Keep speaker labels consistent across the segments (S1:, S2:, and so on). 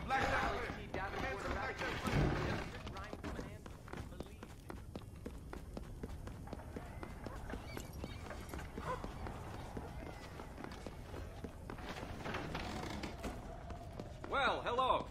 S1: Well, hello.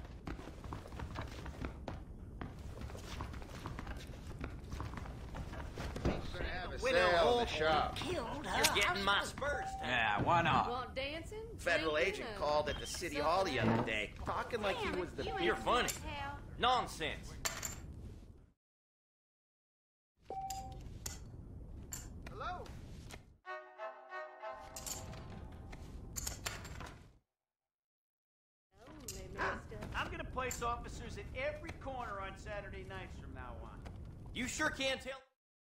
S2: Sale in the shop.
S1: You're getting my spurs.
S3: Yeah, why not?
S4: Want dancing?
S2: Federal agent called at the city hall the other day, talking like he was the...
S1: You're funny. Nonsense.
S2: Hello?
S5: I'm gonna place officers at every corner on Saturday nights from now on.
S1: You sure can't tell.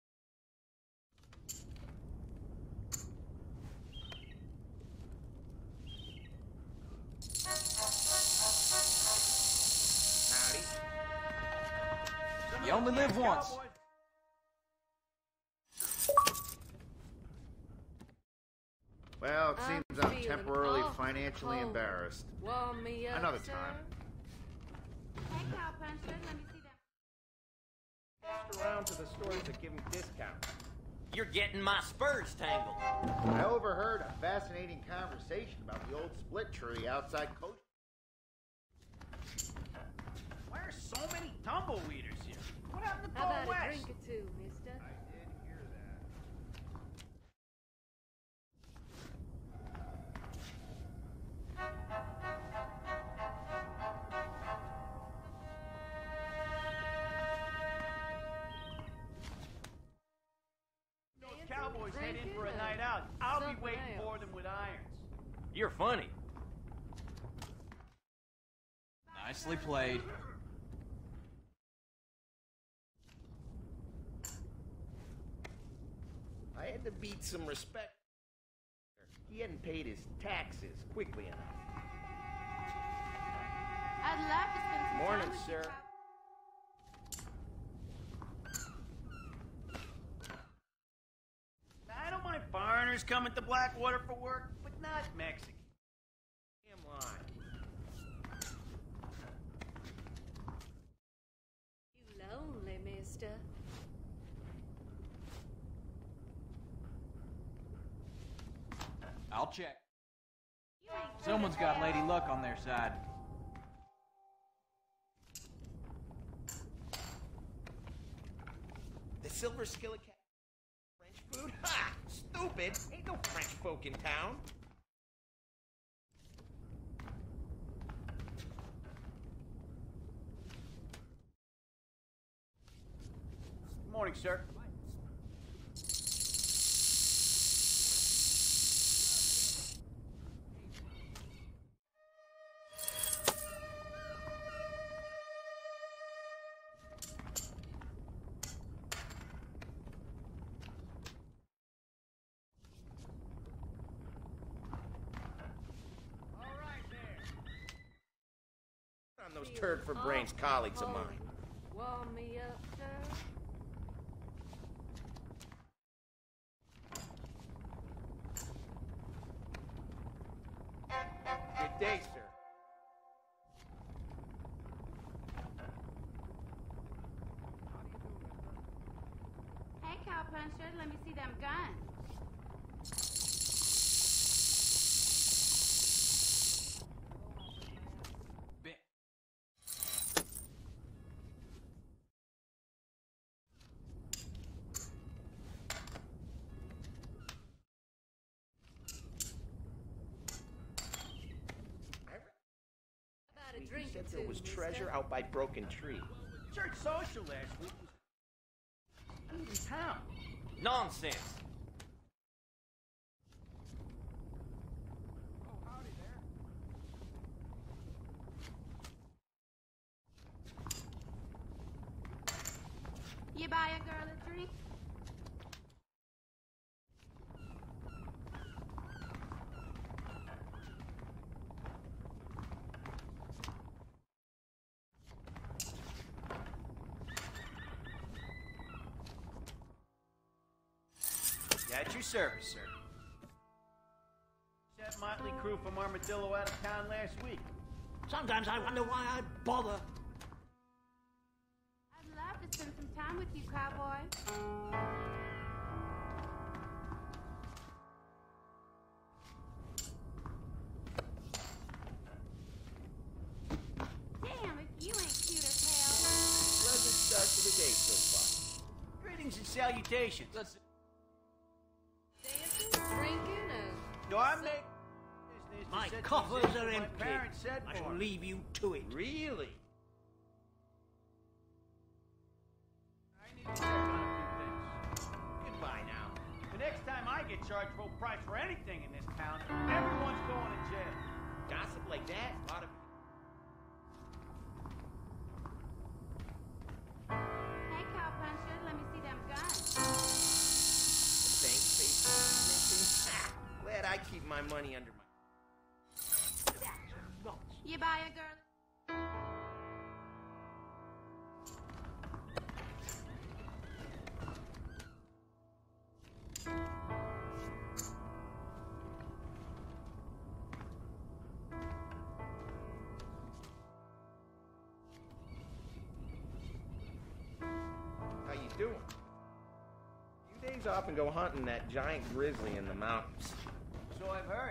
S3: You only live once.
S2: Well, it seems I'm temporarily financially embarrassed.
S4: Warm me up,
S2: Another
S4: sir.
S2: time.
S6: Hey, cowpuncher, let me see that.
S5: Just around to the stores that give them discounts.
S1: You're getting my spurs tangled.
S2: I overheard a fascinating conversation about the old split tree outside Coach.
S5: Why are so many tumbleweeders here? What happened to
S4: How
S5: Paul
S4: about a
S5: West?
S4: drink or two, mister?
S2: I did hear that.
S5: Those cowboys head in for a night out. I'll be waiting for them with irons.
S1: You're funny.
S3: Nicely played.
S2: I had to beat some respect. He hadn't paid his taxes quickly enough.
S6: I'd love to spend some
S2: Morning,
S6: time with
S2: sir.
S5: I don't mind foreigners coming to Blackwater for work, but not Mexicans. Damn line.
S4: You lonely, mister.
S3: I'll check.
S6: You ain't good
S3: Someone's
S6: as
S3: got
S6: hell.
S3: Lady Luck on their side.
S2: The Silver Skillet Cat. French food? Ha! Stupid! Ain't no French folk in town.
S5: Morning, sir.
S2: On those turd for brains colleagues of mine.
S4: Warm me up, sir.
S2: Good day, sir.
S6: Hey, cowpuncher, let me see them guns.
S3: Bit.
S4: How about a
S2: He
S4: drink
S2: said
S4: or two,
S2: there was
S4: mister?
S2: treasure out by Broken Tree.
S5: Church social last week was in town.
S1: Nonsense.
S6: You buy a girl a drink?
S5: At your service, sir. That motley crew from Armadillo out of town last week.
S7: Sometimes I wonder why I bother.
S6: I'd love to spend some time with you, cowboy. Damn, if you ain't cute as hell.
S2: Pleasant start to the day so far.
S5: Greetings and salutations.
S4: Dancing, drinking,
S5: No, I'm making business to
S7: My
S5: set the
S7: coffers
S5: example
S7: are
S5: my
S7: empty.
S5: parents set
S7: I
S5: for
S7: shall
S5: me.
S7: leave you to it.
S2: Really?
S5: I need to check on a few things.
S2: Goodbye now.
S5: The next time I get charged full price for anything in this town, everyone's going to jail.
S2: Gossip like that? A lot of...
S6: Hey, cowpuncher, let me see them guns.
S2: Bank face missing. Glad I keep my money under my...
S6: You buy a girl.
S2: How you doing? Few days off and go hunting that giant grizzly in the mountains.
S5: So I've heard.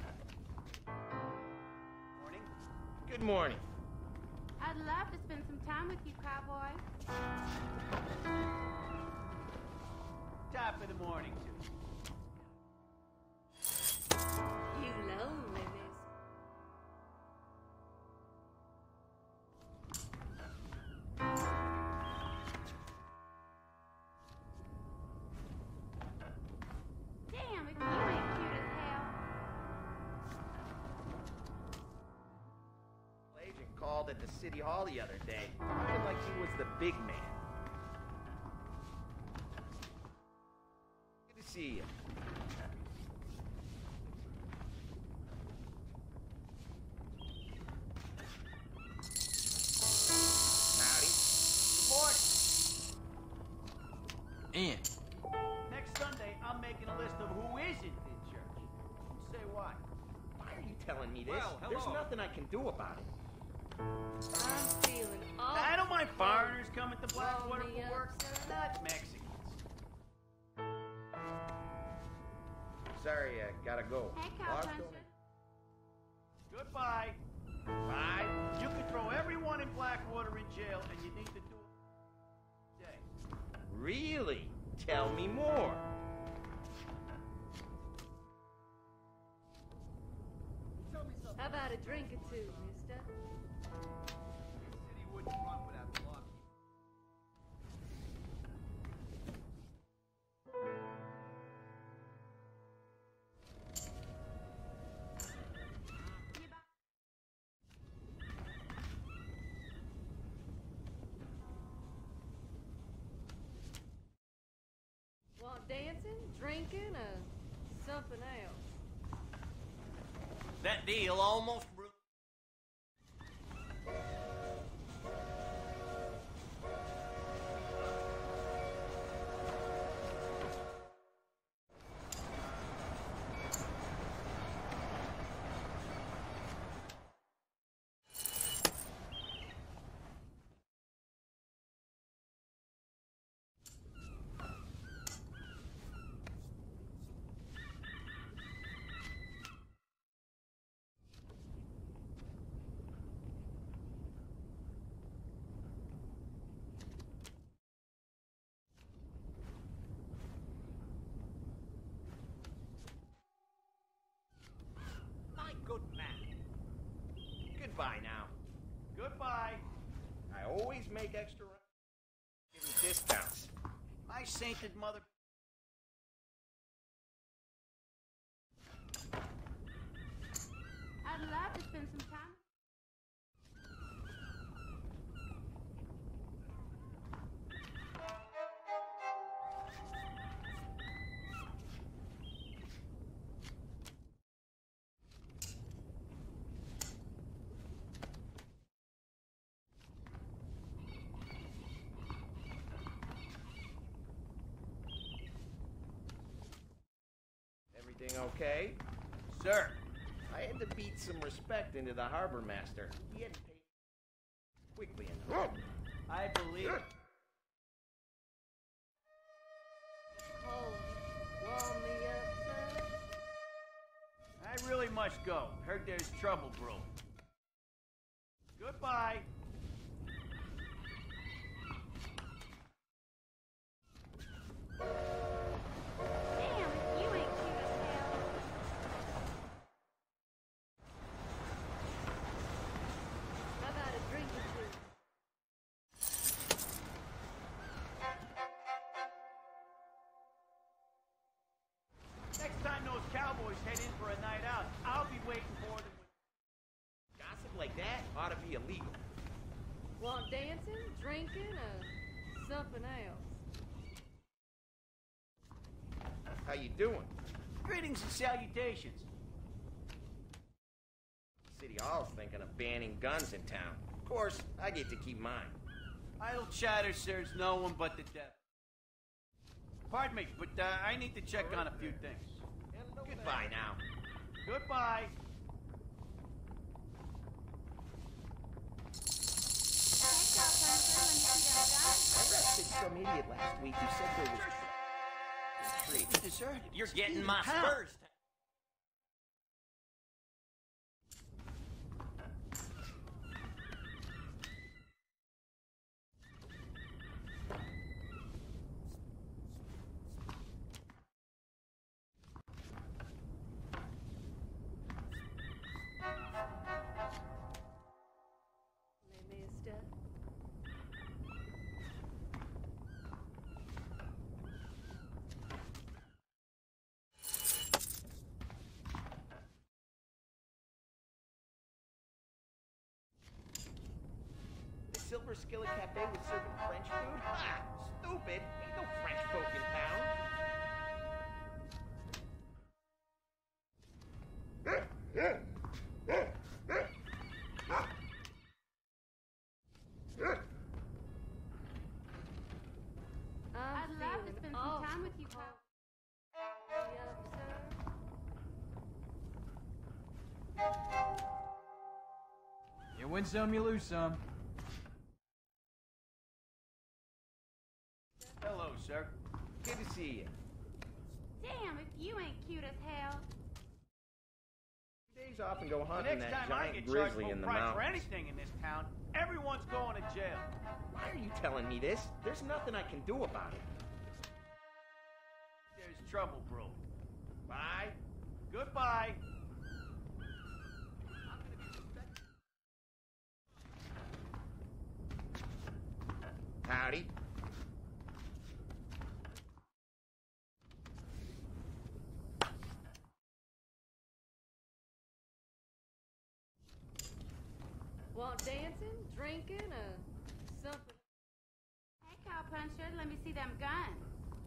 S5: Morning.
S2: Good morning.
S6: I'd love to spend some time with you, cowboy.
S5: Top of the morning, too.
S4: you lonely mister.
S6: Damn, if you ain't cute as hell.
S2: Agent called at the city hall the other day. Sounded like he was the big man. Good to see you. Howdy.
S5: Report.
S3: Ian.
S5: Next Sunday, I'm making a list of who isn't in church. You say why?
S2: Why are you telling me this?
S1: Well,
S2: There's
S1: hello.
S2: nothing I can do about it.
S4: I'm feeling all.
S5: I don't mind foreigners coming to Blackwater
S4: Roll me
S5: for
S4: up,
S5: work,
S4: sir.
S5: not Mexicans.
S2: Sorry, I gotta go.
S6: Hey,
S2: Lost
S6: cowpuncher.
S2: over-
S5: Goodbye.
S2: Bye.
S5: You can throw everyone in Blackwater in jail, and you need to do it today.
S2: Really? Tell me more.
S4: How about a drink or two, mister?
S5: This city wouldn't run without the law.
S6: You buy...
S4: Want dancing, drinking, or something else?
S1: That deal almost ruined.
S2: My good man. Goodbye now.
S5: Goodbye.
S2: I always make extra give him discounts.
S5: My sainted mother.
S6: I'd love to spend some time.
S2: Everything okay?
S5: Sir,
S2: I I had to beat some respect into the harbor master. He hadn't paid quickly enough.
S5: I believe it.
S4: Cold. Warm me up, sir.
S5: I really must go. Heard there's trouble brewing. Goodbye.
S6: Damn, if you ain't cute as hell.
S4: How about a drink or two?
S5: Next time those cowboys head in for a night out, I'll be waiting for them.
S2: Gossip like that ought to be illegal.
S4: Want dancing, drinking, or something else?
S2: How you doing?
S5: Greetings and salutations.
S2: City Hall's thinking of banning guns in town. Of course, I get to keep mine.
S5: Idle chatter serves no one but the devil. Pardon me, but I need to check on a few things.
S2: Goodbye now.
S5: Goodbye.
S6: Hey, cowpuncher, let me see them guns.
S2: I arrested some idiot last week who said there was a
S5: It's deserted.
S1: You're getting my
S5: How?
S1: spurs.
S4: Mister.
S2: The Silver Skillet Cafe was serving French food? Ha! Stupid! Ain't no French folk in town.
S6: I'd love to spend some time with you, cow.
S4: Yup, sir.
S3: You win some, you lose some.
S5: Hello, sir.
S2: Good to see you.
S6: Damn, if you ain't cute as hell.
S2: 2 days off and go
S5: The
S2: hunting
S5: next
S2: that
S5: time I
S2: giant
S5: get charged
S2: grizzly
S5: full
S2: in the
S5: price for
S2: mountains.
S5: anything in this town, everyone's going to jail.
S2: Why are you telling me this? There's nothing I can do about it.
S5: There's trouble brewing.
S2: Bye.
S5: Goodbye.
S2: Howdy.
S4: Want dancing, drinking, or something?
S6: Hey, cowpuncher, let me see them guns.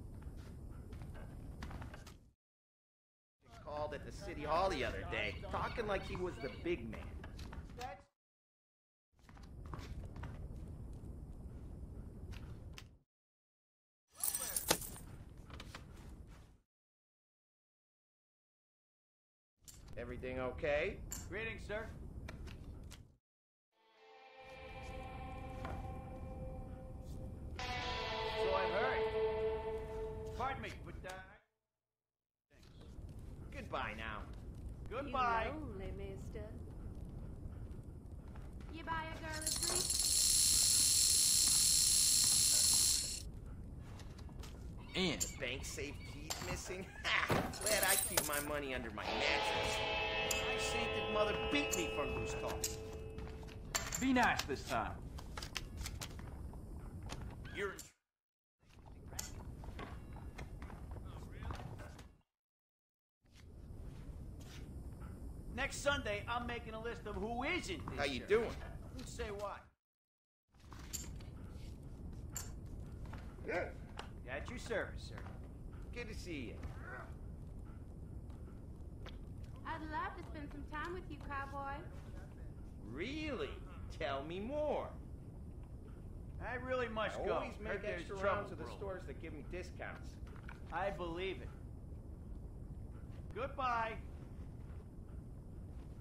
S2: Called at the City Hall the other day, talking like he was the big man.
S5: That's
S2: Everything okay?
S5: greetings, sir. So I've heard. Pardon me, but
S2: Goodbye now.
S5: goodbye.
S4: You lonely, mister.
S6: You buy a girl a drink?
S3: And
S2: Bank safe keys missing? Ha! Glad I keep my money under my mattress.
S5: My sainted mother beat me for loose talk.
S3: be nice this time.
S1: You're
S5: Next Sunday, I'm making a list of who isn't this
S2: How you
S5: shirt.
S2: doing?
S5: Who say what? At your service, sir.
S2: Good to see you.
S6: I'd love to spend some time with you, cowboy.
S2: Really? Tell me more.
S5: I really must
S2: I
S5: go.
S2: always
S5: Heard
S2: make
S5: there's
S2: extra
S5: trouble
S2: rounds to the
S5: brewing.
S2: stores that give me discounts.
S5: I believe it. Goodbye.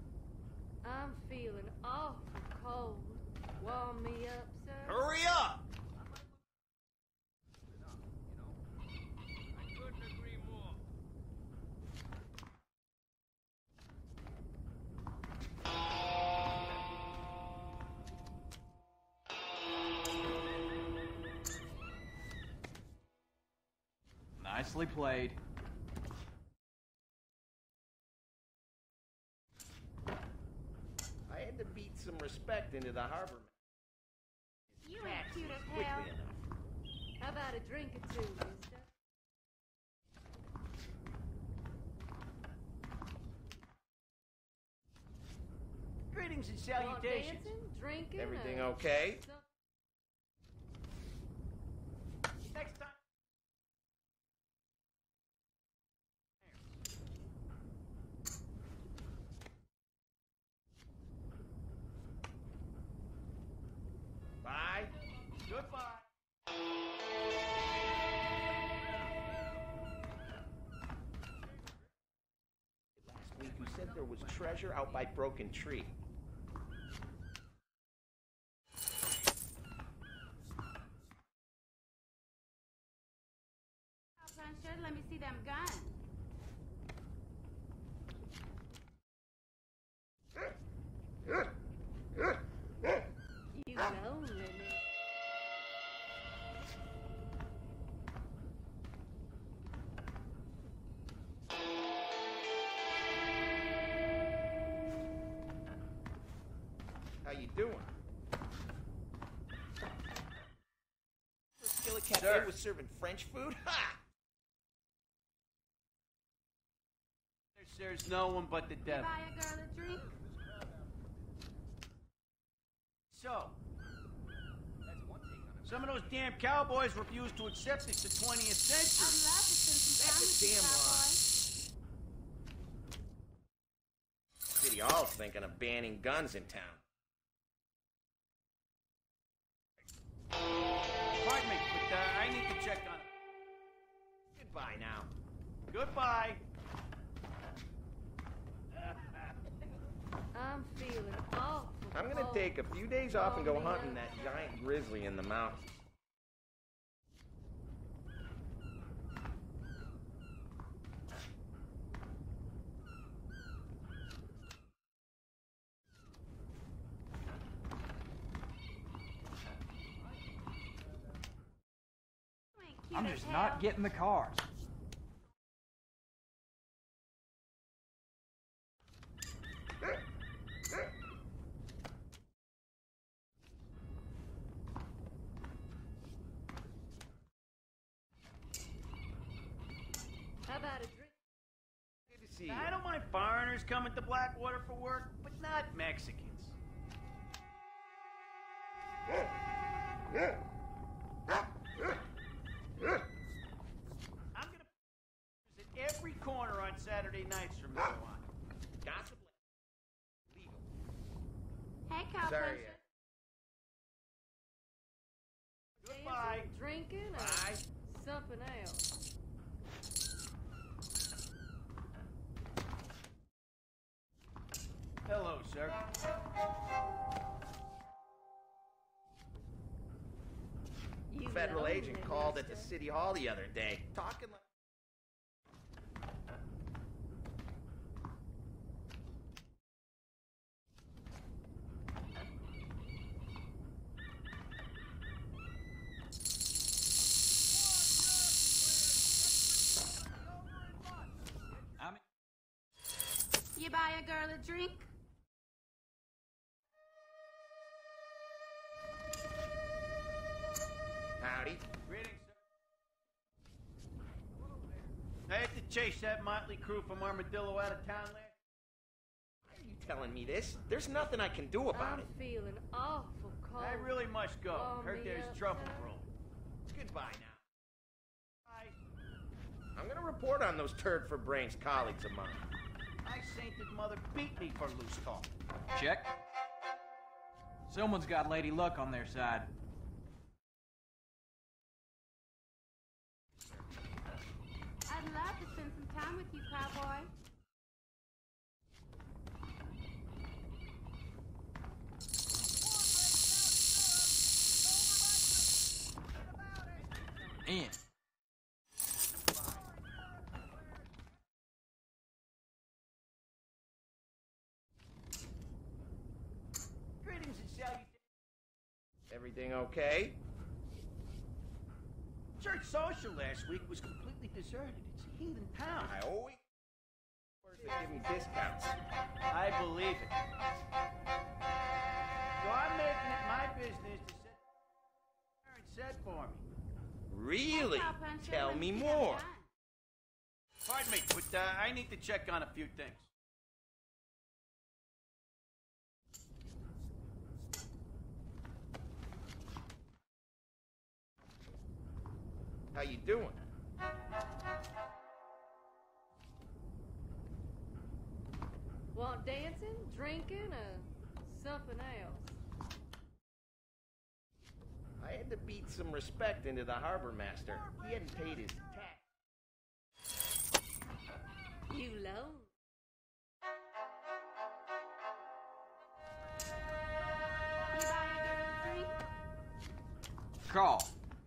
S4: I'm feeling awful cold. Warm me up, sir.
S1: Hurry up!
S3: Nicely played.
S2: I had to beat some respect into the harbor.
S6: You ain't cute as
S2: Quickly
S6: hell.
S2: enough.
S4: How about a drink or two, mister?
S5: Greetings and
S4: Want
S5: salutations.
S4: dancing, drinking,
S2: Everything
S4: or
S2: okay?
S5: Next time.
S2: Bye.
S5: Goodbye.
S2: Last week you said there was treasure out by Broken Tree.
S6: Puncher, let me see them guns.
S4: you lonely, mister.
S2: How you doing? The Skillet Cafe
S5: Sir.
S2: was serving French food? Ha!
S5: There's no one but the
S6: You
S5: devil.
S6: buy a girl a drink?
S5: So, some of those damn cowboys refuse to accept it's the 20th
S6: I'd
S5: century.
S6: love to spend some time
S2: That's a
S6: with you,
S2: damn
S6: cowboy.
S2: City Hall's thinking of banning guns in town.
S5: Pardon me, but I need to check on it.
S2: Goodbye now.
S5: Goodbye.
S4: I'm feeling awful
S2: I'm gonna
S4: cold.
S2: take a few days off and go
S4: Warm me
S2: hunting
S4: up,
S2: that
S4: sir.
S2: giant grizzly in the mountains.
S6: You ain't cute
S3: I'm
S6: as
S3: just
S6: hell.
S3: not getting the cars.
S4: How about a drink?
S2: Good to see you.
S5: I don't mind foreigners coming to Blackwater for work, but not Mexicans. I'm gonna visit every corner on Saturday nights from now on.
S2: Gossip legal.
S6: Hey, cow
S2: Sorry.
S6: puncher.
S5: Goodbye.
S4: Dancing, drinking, or
S2: Bye.
S4: something else.
S5: Hello, sir.
S4: You
S2: Federal
S4: lonely,
S2: agent called at the
S4: mister.
S2: city hall the other day, talking like.
S3: I'm
S6: You buy a girl a drink?
S2: Howdy.
S5: Greetings, sir. I had to chase that motley crew from Armadillo out of town last.
S2: Why are you telling me this? There's nothing I can do about
S4: I'm
S2: it.
S4: feeling awful cold.
S5: I really must go.
S4: Warm
S5: Heard
S4: me
S5: there's
S4: up,
S5: trouble
S4: sir.
S5: brewing.
S2: Goodbye now.
S5: Bye.
S2: I'm gonna report on those turd for brains colleagues of mine.
S5: My sainted mother beat me for loose talk.
S3: check. Someone's got Lady Luck on their side.
S6: I'd love to spend some time with you, cowboy.
S3: In.
S5: Greetings and salutations.
S2: Everything okay?
S5: Church social last week was completely deserted. It's a heathen town.
S2: I always... They give me discounts.
S5: I believe it. So I'm making it my business to set parents set for me.
S2: Really?
S6: Hey, Cowpuncher,
S2: Tell
S6: let
S2: me
S6: see them
S2: more.
S6: done.
S5: Pardon me, but I need to check on a few things.
S2: How you doing?
S4: Want dancing, drinking, or something else?
S2: I had to beat some respect into the harbor master. He hadn't paid his tax.
S4: You loan.
S6: You buy a drink?
S3: Call.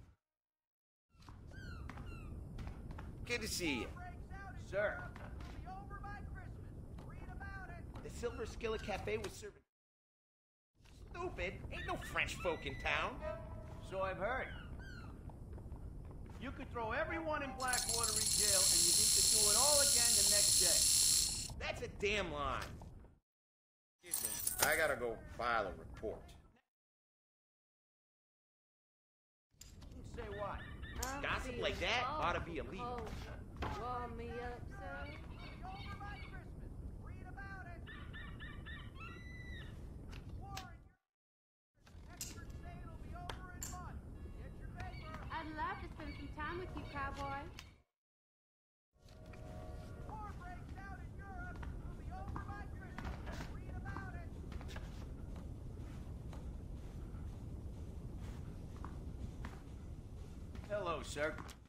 S2: Good to see you.
S5: Sir,
S2: The Silver Skillet Cafe was serving... Stupid. Ain't no French folk in town.
S5: so I've heard. You could throw everyone in Blackwater in jail and you need to do it all again the next day.
S2: That's a damn lie. Excuse me. I gotta go file a report.
S5: Say what?
S4: I'm
S2: Gossip
S4: feeling
S2: like that ought to be
S4: awful
S2: illegal.
S4: cold. Warm me up, sir.
S6: I'd love to spend some time with you, cowboy.
S5: Hello, sir.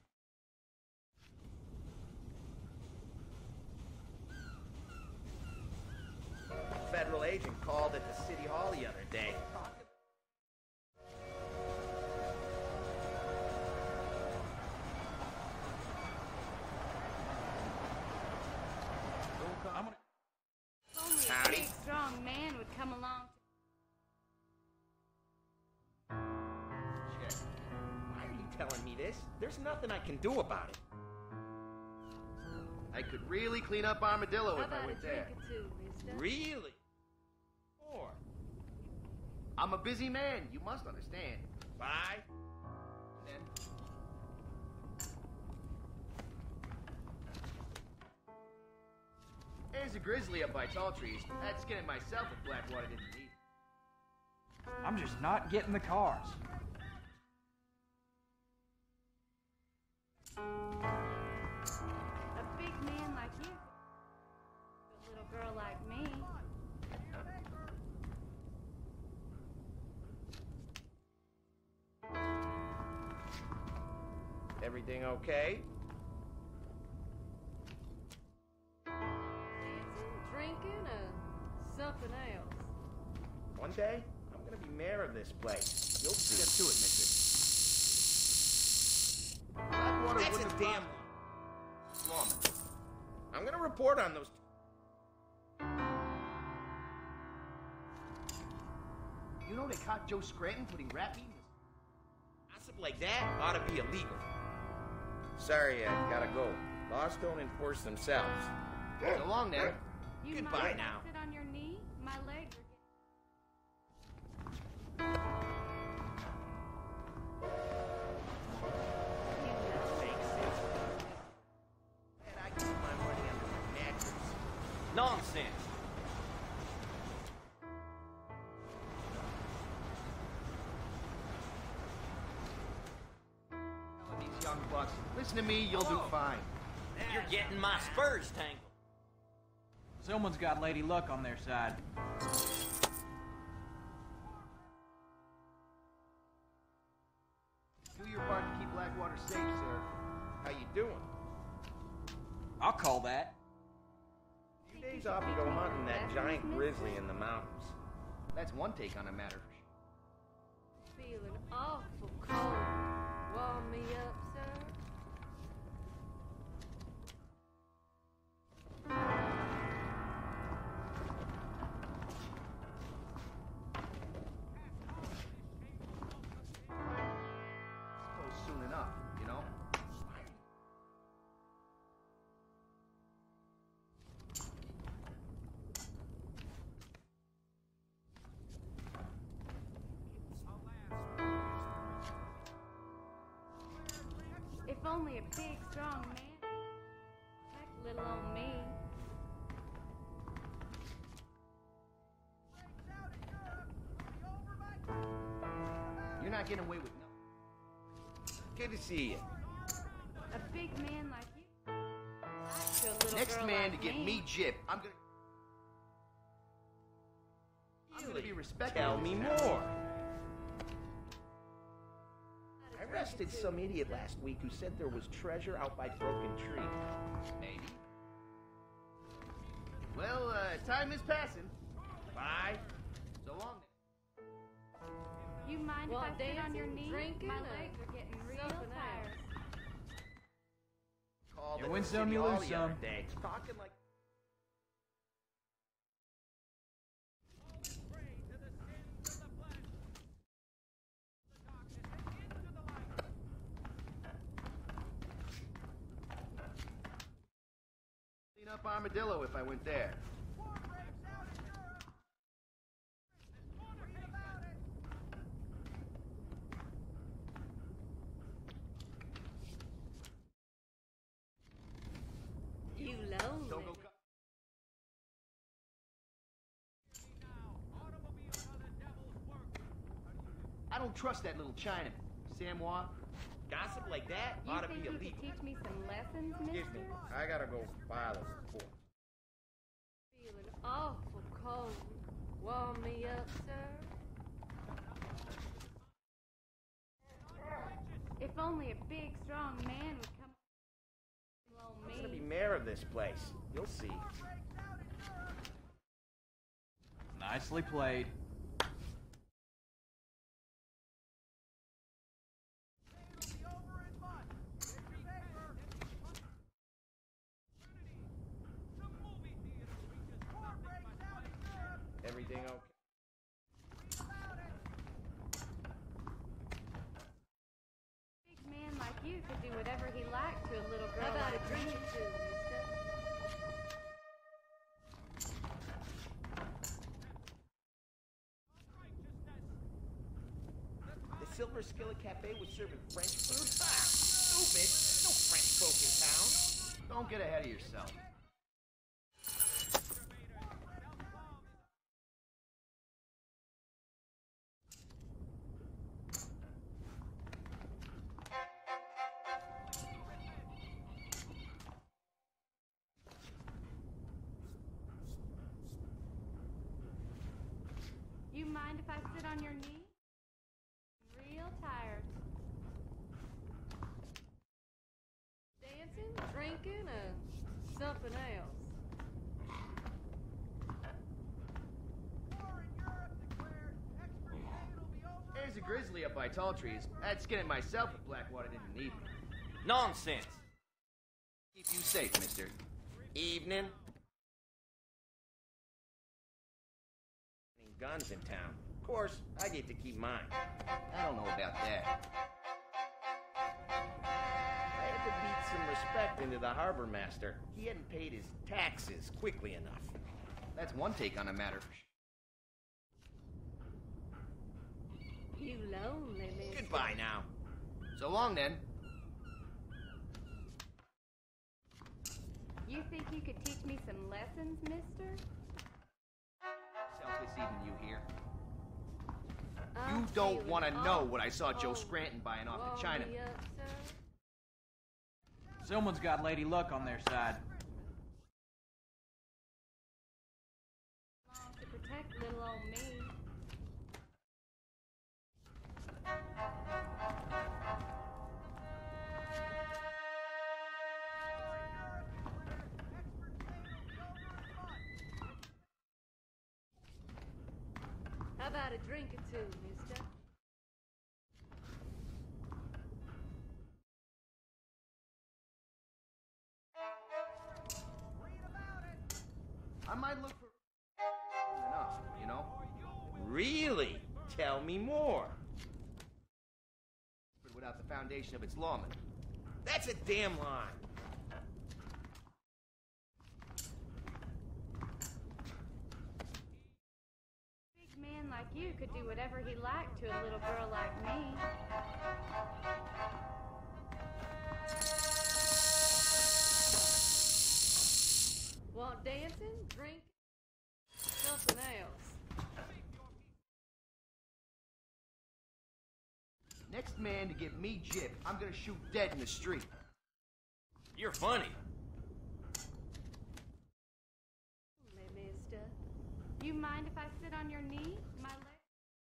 S2: A federal agent called at the city hall the other day.
S3: I'm gonna...
S6: Only a
S2: Howdy.
S6: big, strong man would come along.
S5: Check.
S2: Why are you telling me this? There's nothing I can do about it.
S8: I could really clean up Armadillo
S4: How
S8: if I
S4: about a
S8: went
S4: drink
S8: there.
S4: or two, mister?
S2: Really? Or
S8: I'm a busy man, you must understand.
S2: bye.
S8: Then there's a grizzly up by tall trees. I'd skin it myself if Blackwater didn't need it.
S3: I'm just not getting the cars.
S6: A big man like you. A little girl like me.
S2: Everything okay?
S4: Dancing, drinking, or something else?
S2: One day, I'm gonna be mayor of this place. You'll see.
S8: Get to it, mister. Blackwater
S2: That's a
S8: wouldn't have
S2: damn lie. Lawman. I'm gonna report on those...
S8: You know they caught Joe Scranton putting rat meat in his...
S2: Gossip like that ought to be illegal. Sorry, I gotta go. Laws don't enforce themselves.
S8: So long, then.
S6: You
S2: Goodbye
S6: mind if
S2: now.
S6: I sit on your knee? My legs are
S2: Man, I keep my money under my mattress.
S1: Nonsense.
S8: Telling these young bucks, listen to me, you'll do
S1: Hello.
S8: fine.
S1: You're getting my spurs tangled.
S3: Someone's got Lady Luck on their side.
S8: Do your part to keep Blackwater safe, sir.
S2: How you doing?
S3: I'll call that.
S2: A few days off and go hunting that giant grizzly in the mountains.
S8: That's one take on the matter.
S4: Feeling awful cold. Warm me up, sir.
S8: Suppose soon enough, you know?
S6: If only a big, strong man protect little old me.
S8: You're not getting away with nothing.
S2: Good to see you.
S6: A big man like you. To a little
S8: Next
S6: girl
S8: man
S6: like
S8: to get me gypped, I'm gonna be respected.
S2: Tell
S8: in
S2: me
S8: this town.
S2: more. I arrested some idiot last week who said there was treasure out by Broken Tree.
S8: Maybe. Well, time is passing.
S2: Bye.
S8: So long.
S6: You mind
S4: What,
S6: if I sit on your
S4: dancing,
S6: knee?
S4: drinking,
S6: My
S4: or
S6: legs are getting real
S4: something
S6: tired.
S2: Called
S3: You
S2: it
S3: win
S2: the
S3: some,
S2: city
S3: you
S2: hall
S3: lose
S2: the other
S3: some.
S2: day. Talking like...
S8: Clean up Armadillo if I went there.
S4: You lonely.
S8: Don't go. I don't trust that little Chinaman, Samoa.
S2: Gossip like that
S6: You
S2: ought to
S6: think
S2: be
S6: you
S2: illegal.
S6: could teach me some lessons,
S2: Excuse
S6: mister?
S2: me. I gotta go file a report.
S4: Feeling awful cold. Warm me up, sir.
S6: If only a big, strong man would come along
S2: I'm gonna be
S6: me.
S2: mayor of this place. You'll see.
S3: Nicely played.
S2: Everything okay?
S6: Big man like you could do whatever he liked to a little girl
S4: How about
S6: like
S4: a drink
S6: me.
S4: or two, mister?
S2: The Silver Skillet Cafe was serving French food? Ah, stupid. There's no French folk in town.
S8: Don't get ahead of yourself.
S6: You mind if I sit on your knee? I'm real tired.
S4: Dancing, drinking, or something else?
S8: There's a grizzly up by tall trees. I'd skin it myself if Blackwater didn't need me.
S1: Nonsense.
S8: Keep you safe, mister.
S2: Evening. Guns in town. Of course, I get to keep mine.
S8: I don't know about that.
S2: I had to beat some respect into the harbor master. He hadn't paid his taxes quickly enough.
S8: That's one take on the matter.
S4: You lonely, mister.
S2: Goodbye now.
S8: So long, then.
S6: You think you could teach me some lessons, mister?
S8: Self this evening, you hear?
S4: I'm
S8: You don't
S4: feeling
S8: want to know
S4: awful
S8: what I saw Joe
S4: cold.
S8: Scranton buying off the
S4: Warm
S8: Chinaman.
S4: me up, sir.
S3: Someone's got Lady Luck on their side.
S6: Long to protect little old me.
S4: How about a drink or two, mister?
S2: Really? Tell me more.
S8: But without the foundation of its lawmen.
S2: That's a damn lie.
S6: Big man like you could do whatever he liked to a little girl like me.
S4: Want dancing, drink, something else.
S8: Next man to get me gypped, I'm gonna shoot dead in the street.
S1: You're funny.
S6: Mister. You mind if I sit on your knee? My legs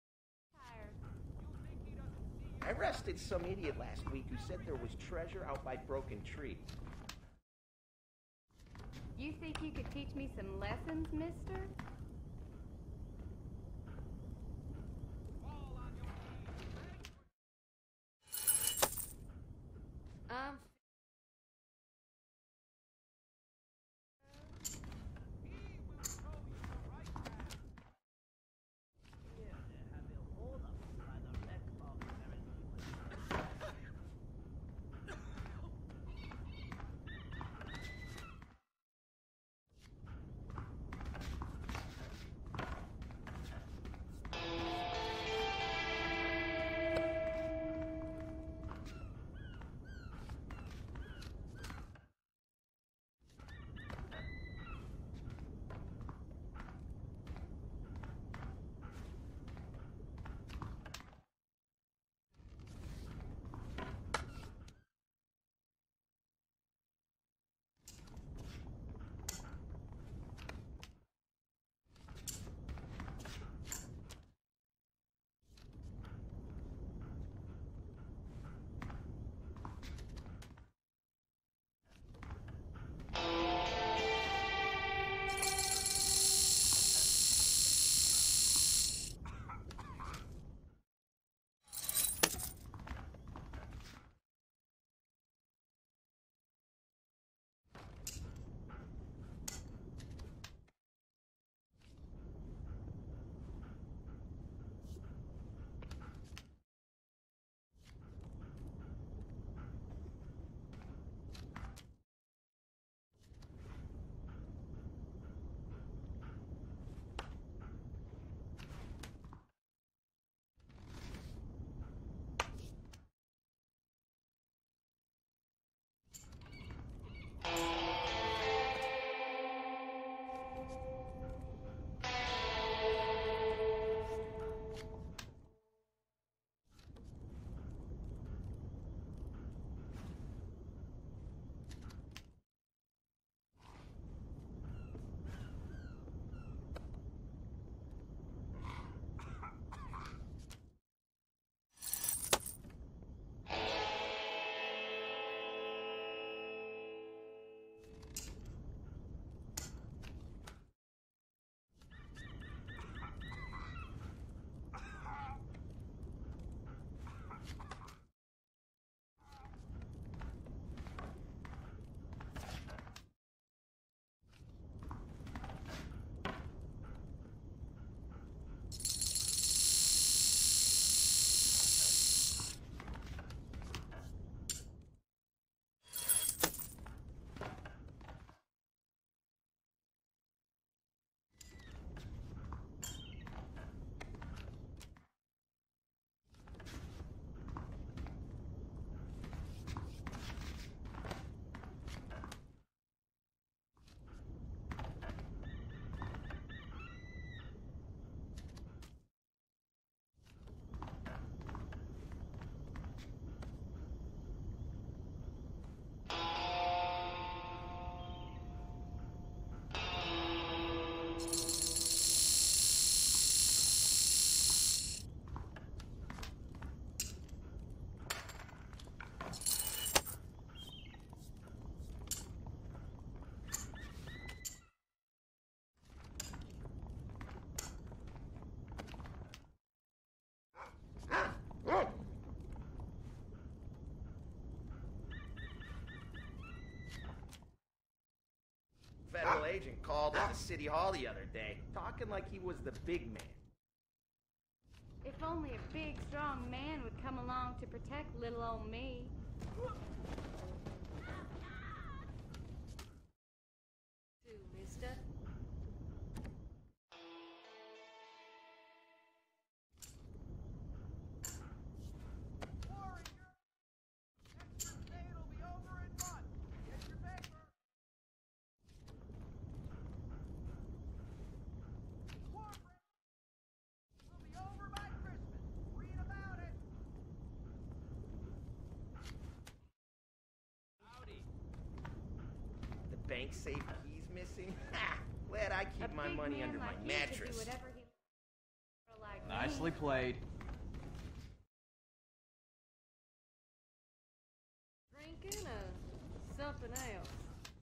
S6: are tired.
S2: I arrested some idiot last week who said there was treasure out by Broken Tree.
S6: You think you could teach me some lessons, mister?
S4: I'm
S2: Federal agent called at the city hall the other day, talking like he was the big man.
S6: If only a big, strong man would come along to protect little old me. Too, mister.
S2: Bank safe keys missing? Ha! Glad I keep my money under my mattress.
S3: Nicely played.
S4: Drinking or something else?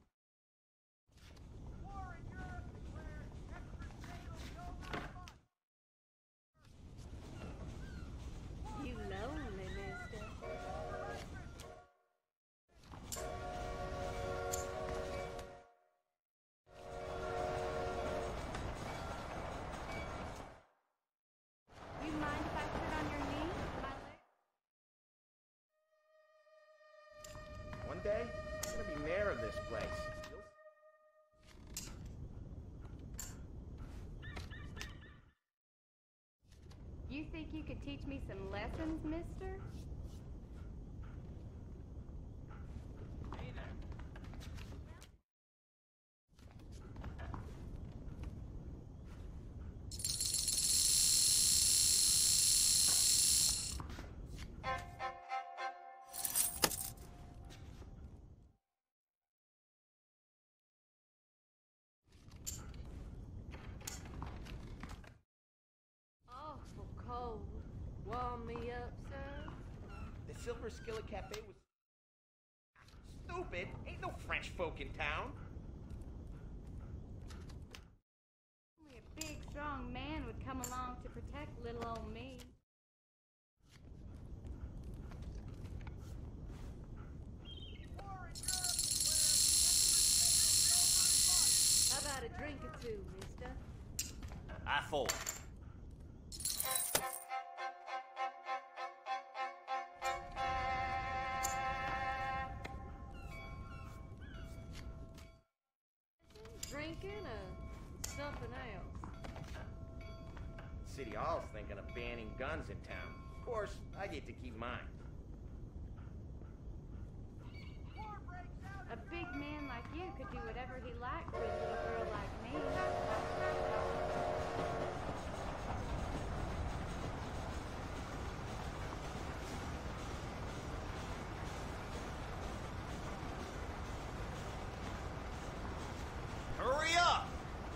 S4: You lonely, mister.
S6: You mind if I sit on your knee? My leg?
S2: One day, I'm gonna be mayor of this place.
S6: You think you could teach me some lessons, mister?
S4: Awful cold. Warm me up, sir.
S2: The Silver Skillet Cafe was stupid. Ain't no French folk in town.
S6: Only a big, strong man would come along to protect little old me.
S4: How about a drink or two, mister?
S1: I fold.
S4: Drinking or something else?
S2: City Hall's thinking of banning guns in town. Of course, I get to keep mine.
S6: A big man like you could do whatever he liked with a little girl like me.
S1: Hurry up!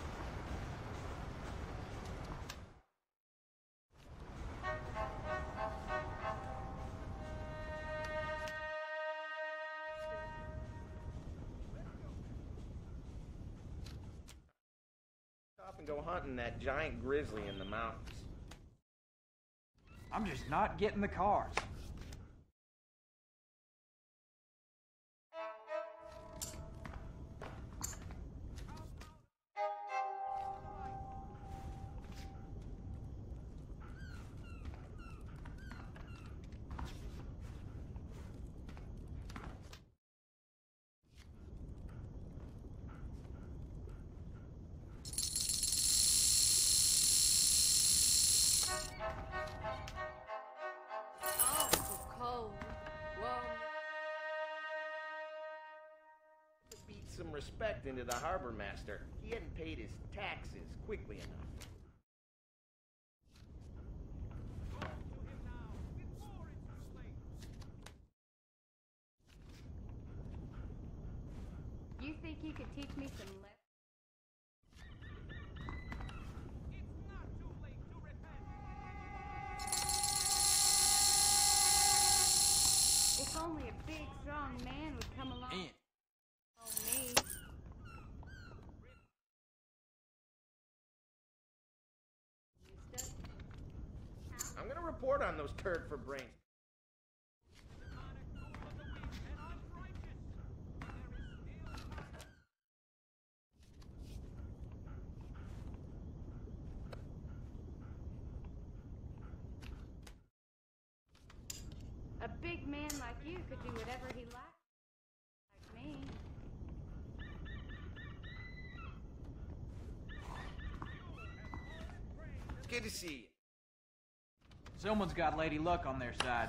S2: Off and go hunting that giant grizzly in the mountains.
S3: I'm just not getting the cars.
S4: Awful cold. Warm.
S2: To beat some respect into the harbor master. He hadn't paid his taxes quickly enough.
S6: You think you could teach me some lessons? If only a big, strong man would come along.
S3: And
S6: Oh, me. Mister?
S2: I'm gonna report on those turd for brains.
S6: like you could do whatever he liked. Like me.
S2: Good to see you.
S3: Someone's got Lady Luck on their side.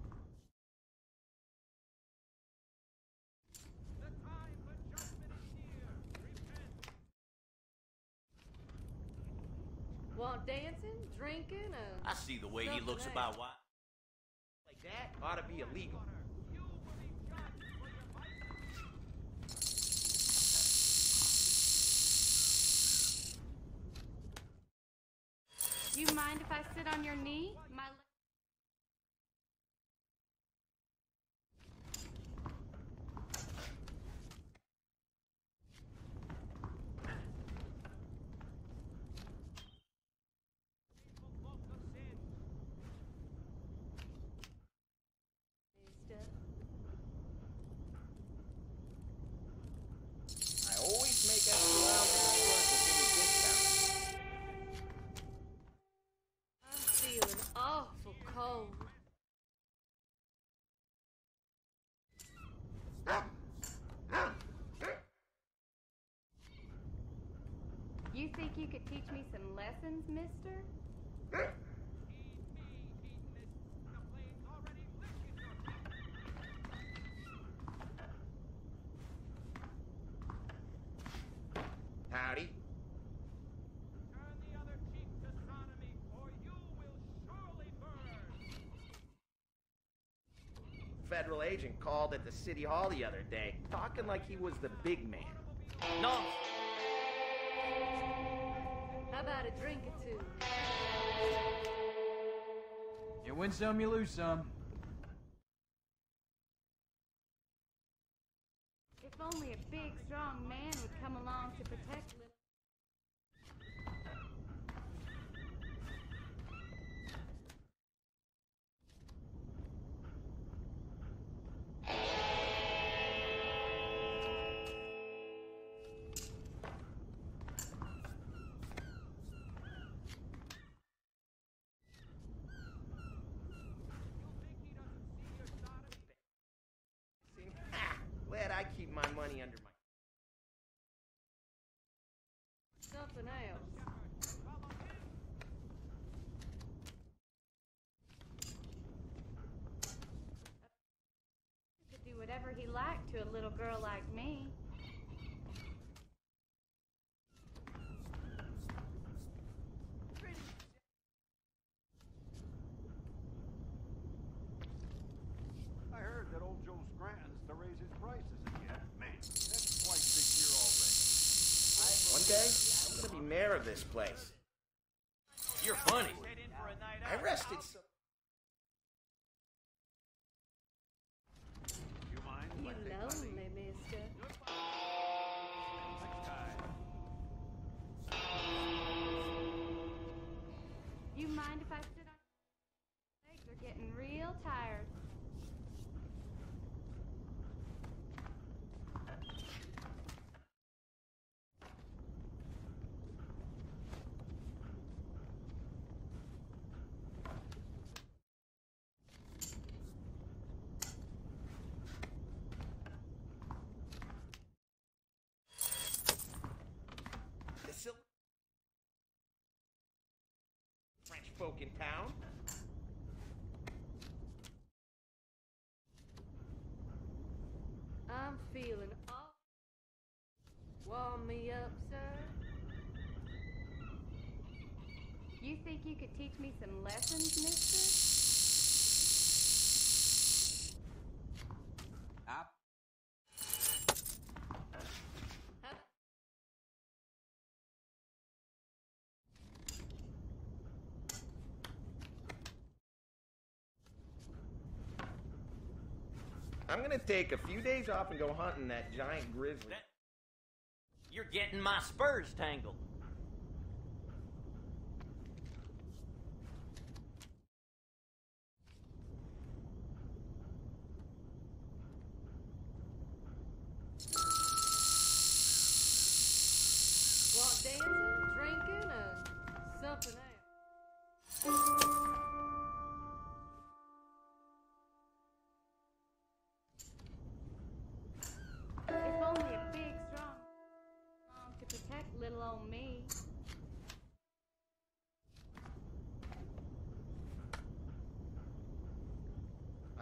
S4: Want dancing, drinking,
S1: I see the way he looks
S4: something
S1: about
S4: else.
S1: why.
S2: Like that ought to be illegal.
S6: Do you mind if I sit on your knee?
S2: I always make extra rounds in the store to give me discounts.
S4: I'm feeling awful cold.
S6: You think you could teach me some lessons, mister?
S2: Howdy. Federal agent called at the city hall the other day, talking like he was the big man.
S1: No,
S4: How about a drink or two?
S3: You win some, you lose some.
S6: If only a big, strong man would come along to protect little...
S2: Ha! Glad I keep my money under my...
S4: Something else.
S6: Could do whatever he liked to a little girl like me.
S5: I heard that old Joe Scranton's to raise his prices again. Man, that's twice this year already.
S2: One day, I'm gonna be mayor of this place.
S1: you're funny.
S2: I arrested some...
S5: You mind?
S4: You lonely, mister.
S6: You mind if I sit on... Legs are getting real tired.
S2: The French folk in town.
S4: I'm feeling awful. Warm me up, sir.
S6: You think you could teach me some lessons, mister?
S3: Up.
S2: I'm gonna take a few days off and go hunting that giant grizzly.
S1: You're getting my spurs tangled.
S4: Want dancing, drinking, something else.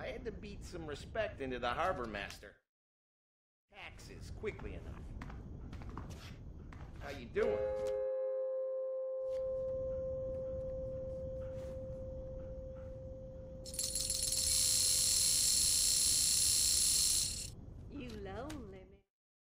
S2: I had to beat some respect into the harbor master. Taxes quickly enough. How you doing?
S4: You lonely man.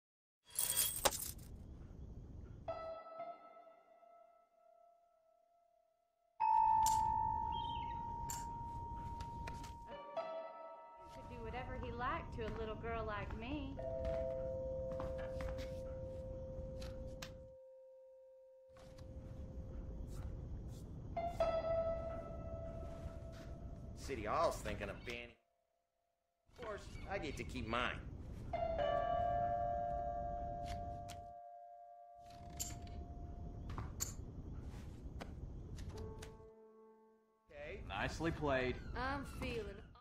S6: Could do whatever he liked to a little girl like me.
S2: City Hall's thinking of banning. Of course, I get to keep mine. Okay.
S3: Nicely played.
S4: I'm feeling.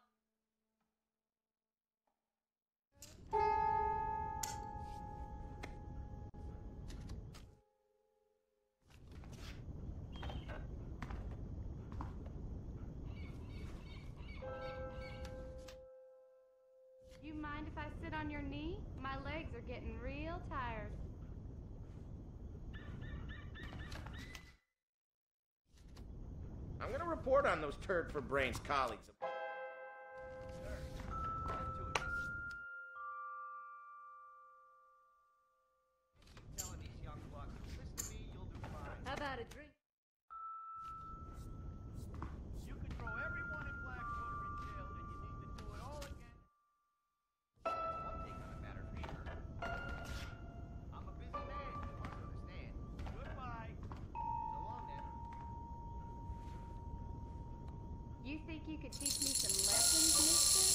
S6: You mind if I sit on your knee? My legs are getting real tired.
S2: I'm gonna report on those turd for brains colleagues.
S8: Telling these young bucks, listen to me, you'll do fine.
S4: How about a drink?
S5: You could throw everyone in Blackwater in jail, and you need to do it all again.
S8: One take on the matter for sure. I'm a busy man, you must understand.
S5: Goodbye.
S8: So long then.
S6: You think you could teach me some lessons, mister?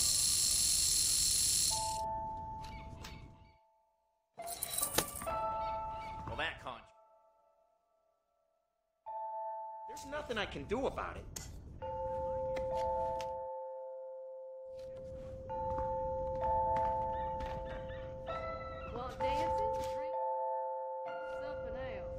S2: Well, that conch. There's nothing I can do about it.
S4: Want dancing? Drink? Something else.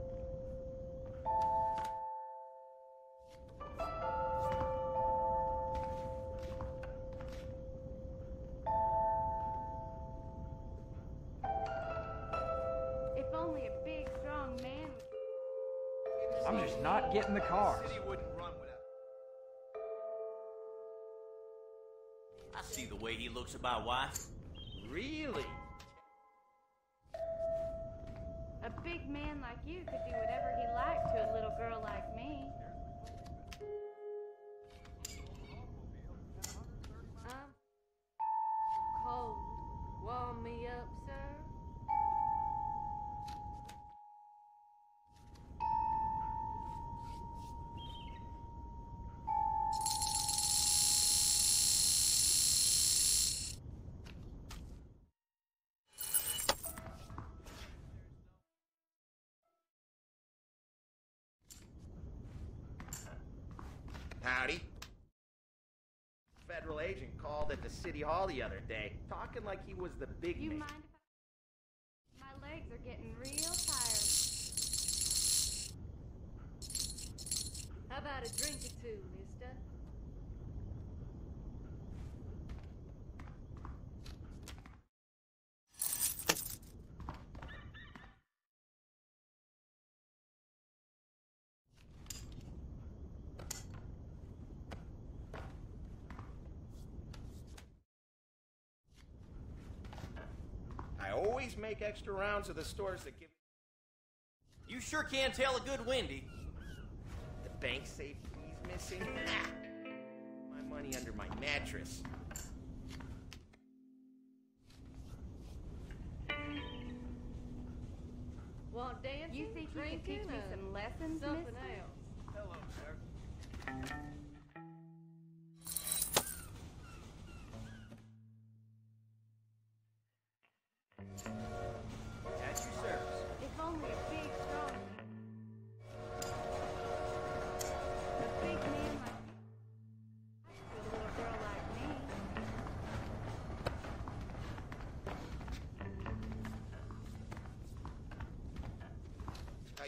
S6: If only a big, strong man would...
S3: I'm just not getting the cars.
S8: City wouldn't run without.
S1: I see the way he looks at my wife.
S2: Really?
S6: A big man like you could do whatever he liked to a little girl like me.
S4: I'm cold. Warm me up, sir.
S2: Howdy. Federal agent called at the city hall the other day, talking like he was the big
S6: You
S2: man.
S6: mind if I... My legs are getting real tired.
S4: How about a drink or two, mister?
S2: I always make extra rounds of the stores that give
S1: You sure can tell a good Wendy.
S2: the bank safe keys missing. Ah! My money under my mattress.
S4: Want dancing?
S6: You think you could teach
S4: Drinking,
S6: me
S4: or
S6: some lessons,
S4: something
S6: mister?
S4: else?
S5: Hello, sir.
S8: At your service.
S6: If only a big, strong man. A big man like you. To a little girl like me.
S2: How you?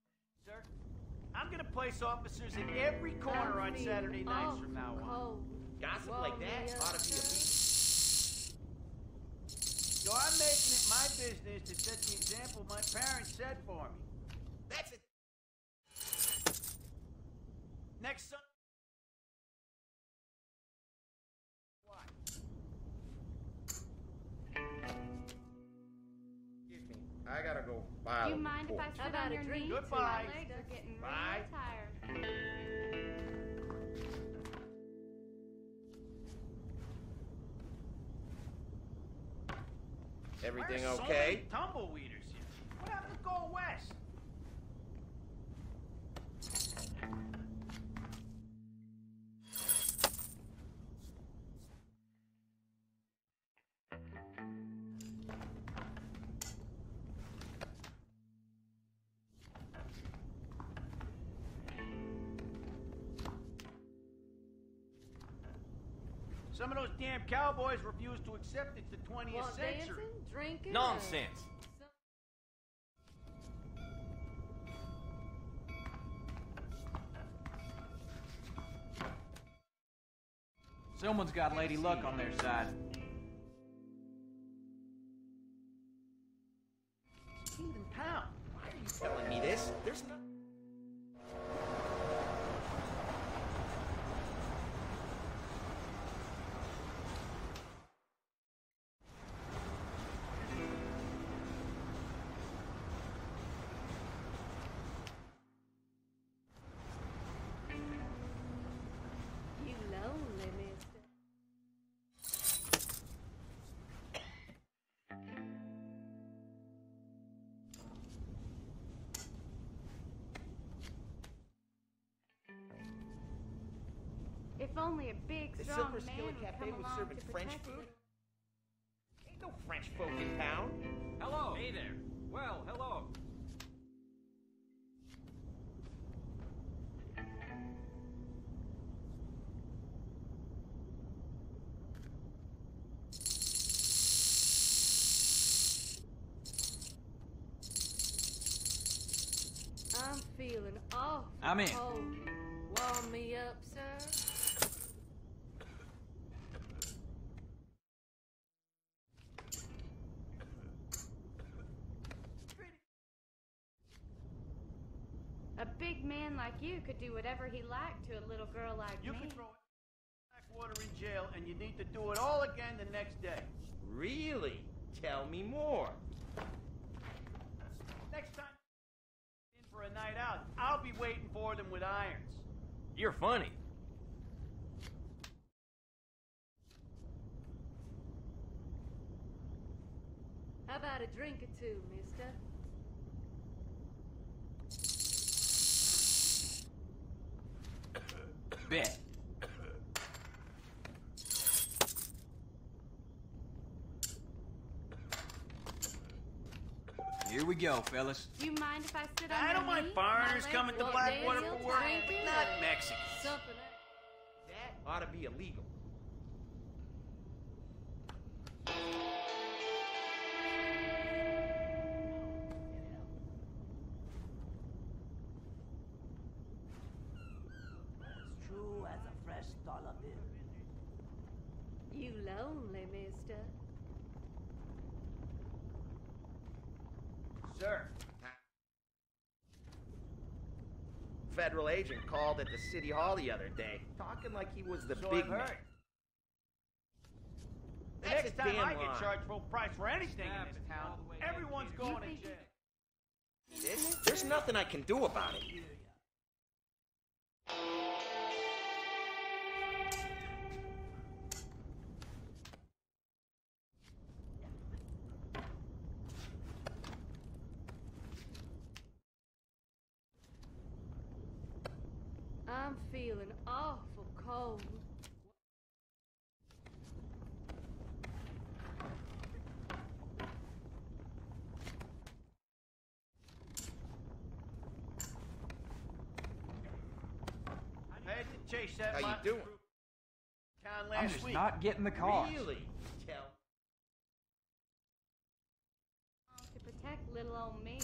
S5: Sir, I'm gonna place officers in every corner on
S4: I'm
S5: Saturday
S4: feeling
S5: nights from now
S4: awful
S5: on.
S4: cold.
S2: Gossip
S4: Warm
S2: like
S4: me
S2: that
S4: up,
S2: ought to be illegal.
S5: So I'm making it my business to set the example my parents set for me.
S2: That's it.
S5: Next Sunday.
S2: Excuse me. I gotta go file
S6: Do
S2: a
S6: you mind if I
S2: report.
S6: sit
S4: How about
S6: on
S4: a
S6: your
S4: drink?
S6: knee?
S5: Goodbye.
S6: My legs are getting
S2: Bye.
S6: real tired.
S2: Everything
S5: Why are so
S2: okay?
S5: many tumbleweeders here? What happened to Go West? Some of those damn cowboys refuse to accept it's the 20th
S4: Want
S5: century.
S4: dancing? Drinking?
S1: Nonsense.
S3: Someone's got Lady Luck on their side.
S5: Even pound.
S2: Why are you telling me this? There's no...
S4: You lonely, mister.
S6: If only a big,
S2: The
S6: strong
S2: Silver
S6: man
S2: Skillet
S6: would
S2: Cafe
S6: come
S2: was
S6: along
S2: serving
S6: to
S2: French
S6: protect
S2: food?
S6: the-
S2: Ain't no French folk in town.
S1: Hello. Hey there. Well, hello.
S4: I'm feeling awful
S3: I'm in.
S4: cold. Warm me up, sir.
S6: A big man like you could do whatever he liked to a little girl like
S5: You
S6: me.
S5: could throw Blackwater in jail, and you need to do it all again the next day.
S2: Really? Tell me more.
S5: Next time in for a night out, I'll be waiting for them with irons.
S1: You're funny.
S4: How about a drink or two, mister?
S3: Bet. Here we go, fellas.
S6: Do you mind if I sit on
S5: I
S6: your
S5: don't mind
S6: knee?
S5: foreigners
S6: My
S5: coming
S6: legs
S5: to
S6: are
S5: Blackwater
S6: real
S5: for work,
S6: tired.
S5: but not Mexicans.
S4: Something else.
S2: That ought to be illegal.
S7: As true as a fresh dollar bill.
S4: You lonely, mister.
S5: Sir,
S2: Federal agent called at the city hall the other day, talking like he was the
S5: so
S2: big
S5: I've
S2: man.
S5: heard. The
S2: That's
S5: next
S2: a
S5: time
S2: damn
S5: I get
S2: lie.
S5: charged full price for anything in
S3: Stabs
S5: this
S3: all
S5: town,
S3: the way
S5: everyone's
S3: down.
S5: going to jail.
S2: There's nothing I can do about it.
S4: I'm feeling awful cold.
S5: I had to chase that
S2: How you
S5: mountain
S2: doing?
S5: through town
S3: I'm
S5: last
S3: just
S5: week.
S3: not getting the cars.
S2: Really? Tell.
S6: To protect little old me.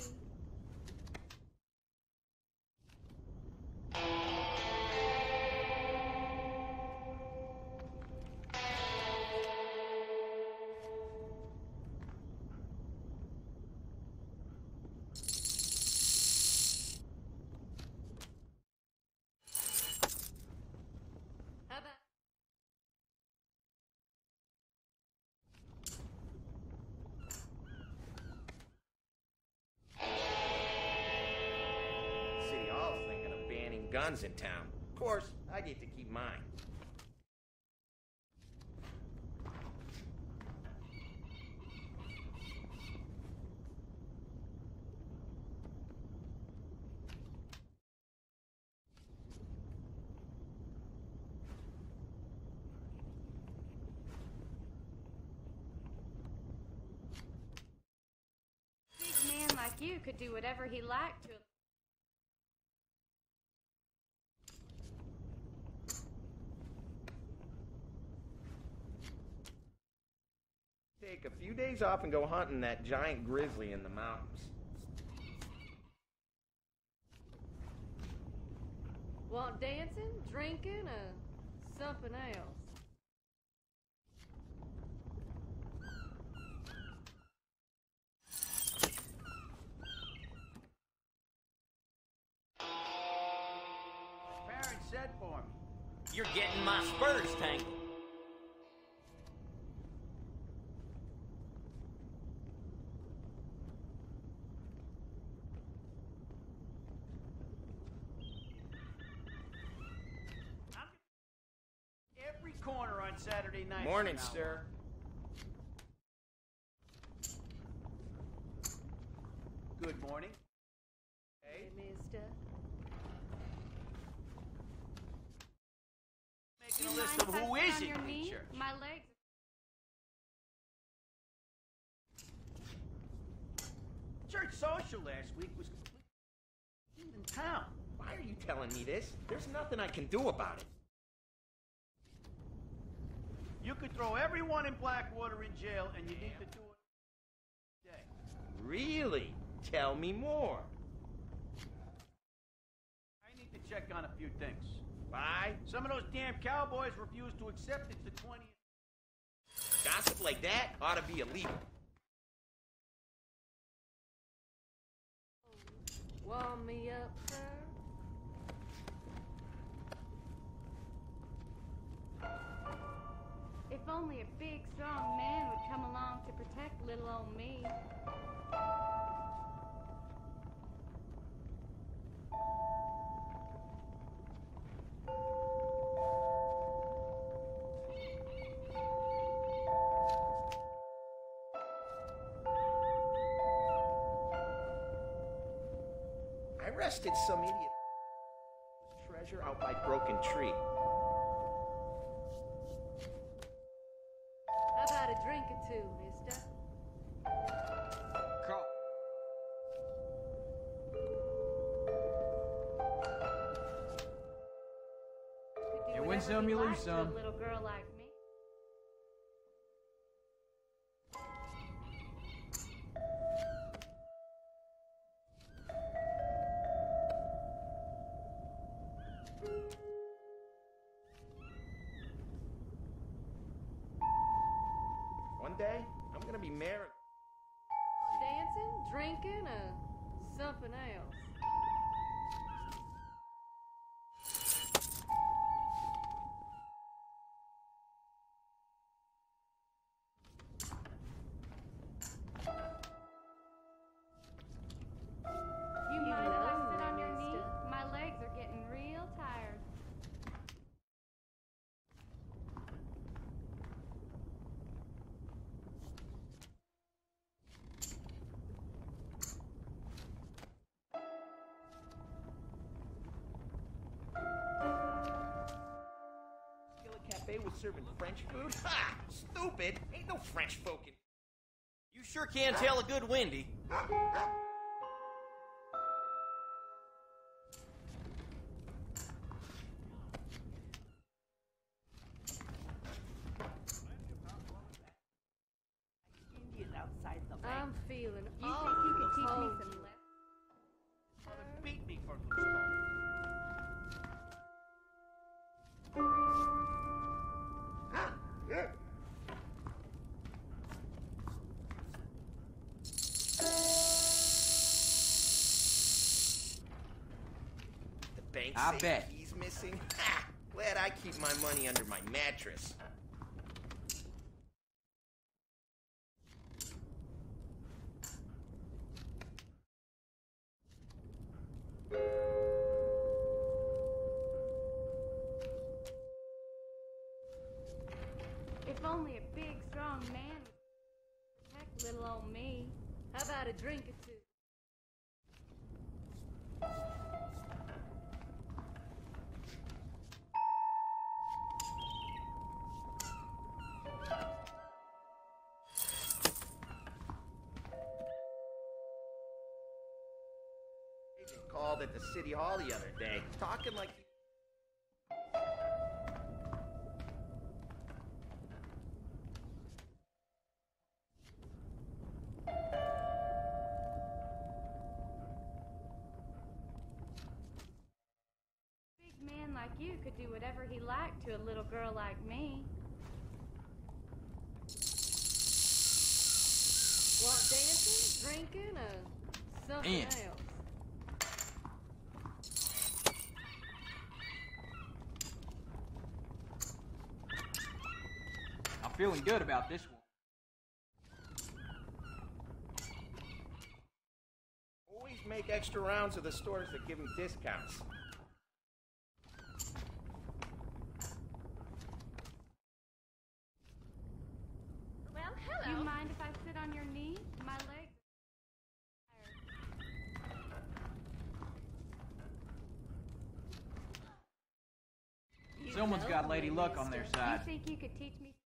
S2: guns in town. Of course, I get to keep mine.
S6: Big man like you could do whatever he liked to.
S2: Take a few days off and go hunting that giant grizzly in the mountains.
S4: Want dancing, drinking, or something else?
S5: Parents said for me.
S1: You're getting my spurs tangled.
S5: Every corner on Saturday night.
S2: Morning,
S5: from now
S2: sir.
S5: on. Good morning.
S4: Hey, mister.
S5: Making
S6: You
S5: a list
S6: mind
S5: of
S6: if I
S5: who
S6: sit on
S5: isn't
S6: your
S5: in
S6: knee?
S5: church.
S6: My legs.
S5: Church social last week was completely in town.
S2: Why are you telling me this? There's nothing I can do about it.
S5: You could throw everyone in Blackwater in jail, and you need to do it today.
S2: Really? Tell me more.
S5: I need to check on a few things.
S2: Why?
S5: Some of those damn cowboys refuse to accept it's the 20th.
S2: Gossip like that ought to be illegal.
S4: Warm me up, sir.
S6: If only a big, strong man would come along to protect little old me.
S2: I arrested some idiot. Treasure out by Broken Tree.
S4: How about a drink or two, mister?
S3: Call.
S6: Could do
S3: You win
S6: whatever
S3: some,
S6: he
S3: you lose
S6: liked to
S3: some.
S6: a little girl like me.
S2: One day, I'm gonna be married.
S4: Dancing, drinking, or something else?
S6: You mind if I
S4: love
S6: sit on
S4: me,
S6: your knee?
S4: mister.
S6: My legs are getting real tired.
S2: Skillet Cafe was serving French food? Ha! Stupid! Ain't no French folk in.
S1: You sure can tell a good Wendy.
S7: Indian outside the bank.
S4: I'm feeling
S6: You think you could teach me
S4: cold.
S6: some lessons?
S5: Beat me for Gusto.
S2: The bank
S3: I
S2: safe
S3: bet.
S2: keys missing? Ha! Glad I keep my money under my mattress.
S6: only a big, strong man would protect little old me.
S4: How about a drink or two?
S2: Agent called at the city hall the other day, talking like he...
S6: Big man like you could do whatever he liked to a little girl like me.
S4: Want dancing, drinking, or something
S3: Man.
S4: else?
S3: I'm feeling good about this one.
S2: Always make extra rounds of the stores that give him discounts.
S6: Well, hello. You mind if I sit on your knee? My legs are tired.
S3: Someone's got Lady Luck on their
S6: You
S3: side.
S6: think you could teach me?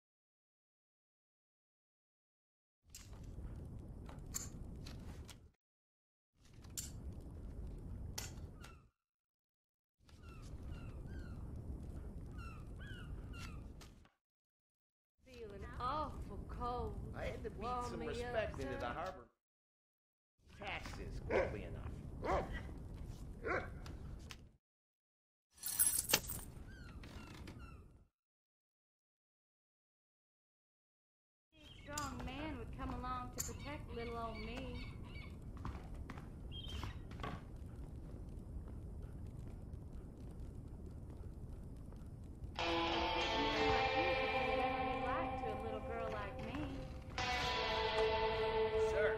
S4: Feeling awful cold.
S2: I had to beat
S4: Warm
S2: some
S4: me up,
S2: respect into
S4: son.
S2: the harbor. Taxes quickly enough.
S6: Big, strong man would come along to protect little old me. Like to a little girl like me.
S2: Sir.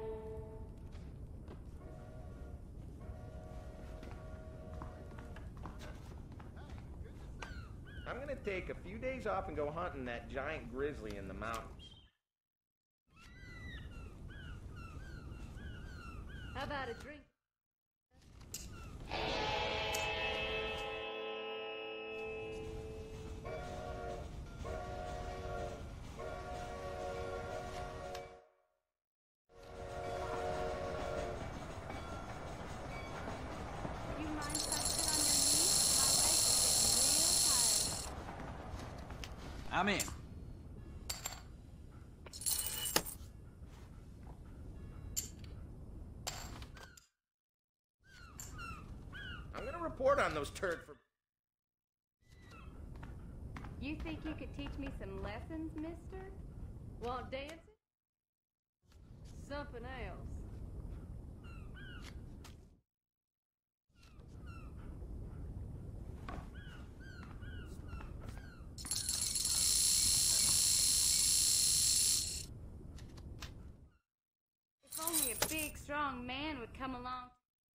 S2: I'm gonna take a few days off and go hunting that giant grizzly in the mountains.
S4: How about a drink?
S6: You mind if I sit on your knee? My legs are getting real tired.
S3: I'm in.
S2: I'm gonna report on those turd for...
S6: You think you could teach me some lessons, mister?
S4: Want dancing? Something else.
S6: If only a big, strong man would come along.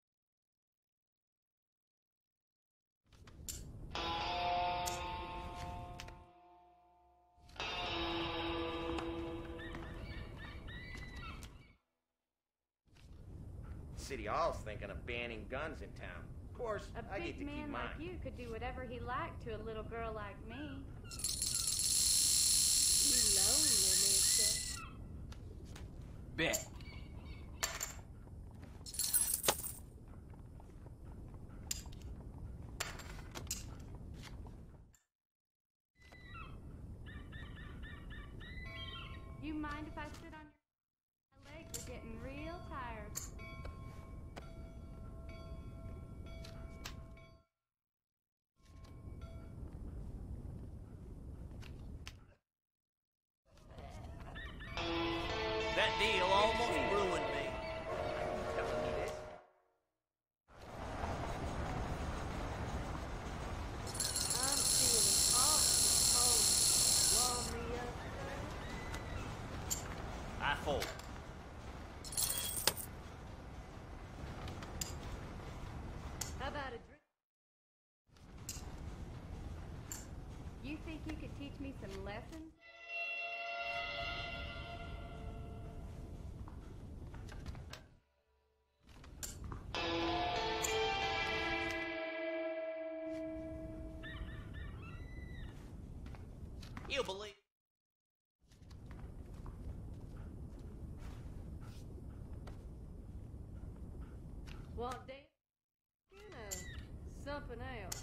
S2: City Hall's thinking of banning guns in town. Of course,
S6: A
S2: I get
S6: big
S2: to keep
S6: man
S2: mine.
S6: like you could do whatever he liked to a little girl like me.
S4: You lonely, mister.
S3: Bet.
S6: You mind if I sit on your... My legs are getting real tired.
S1: That deal almost ruined me.
S2: Telling me this?
S4: I'm feeling awful cold. Warm me up, sir?
S1: I fold.
S4: How about a drink?
S6: You think you could teach me some lessons?
S2: He'll believe.
S4: Well, damn, something else.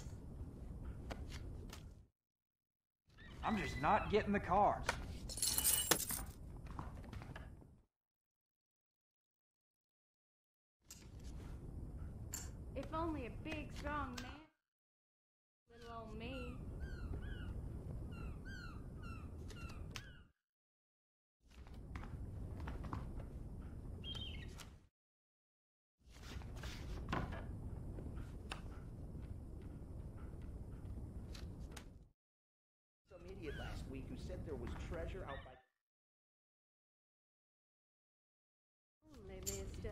S3: I'm just not getting the cars.
S6: If only a big, strong man. Little old me.
S2: Some idiot last week who said there was treasure out by.
S4: Only, mister.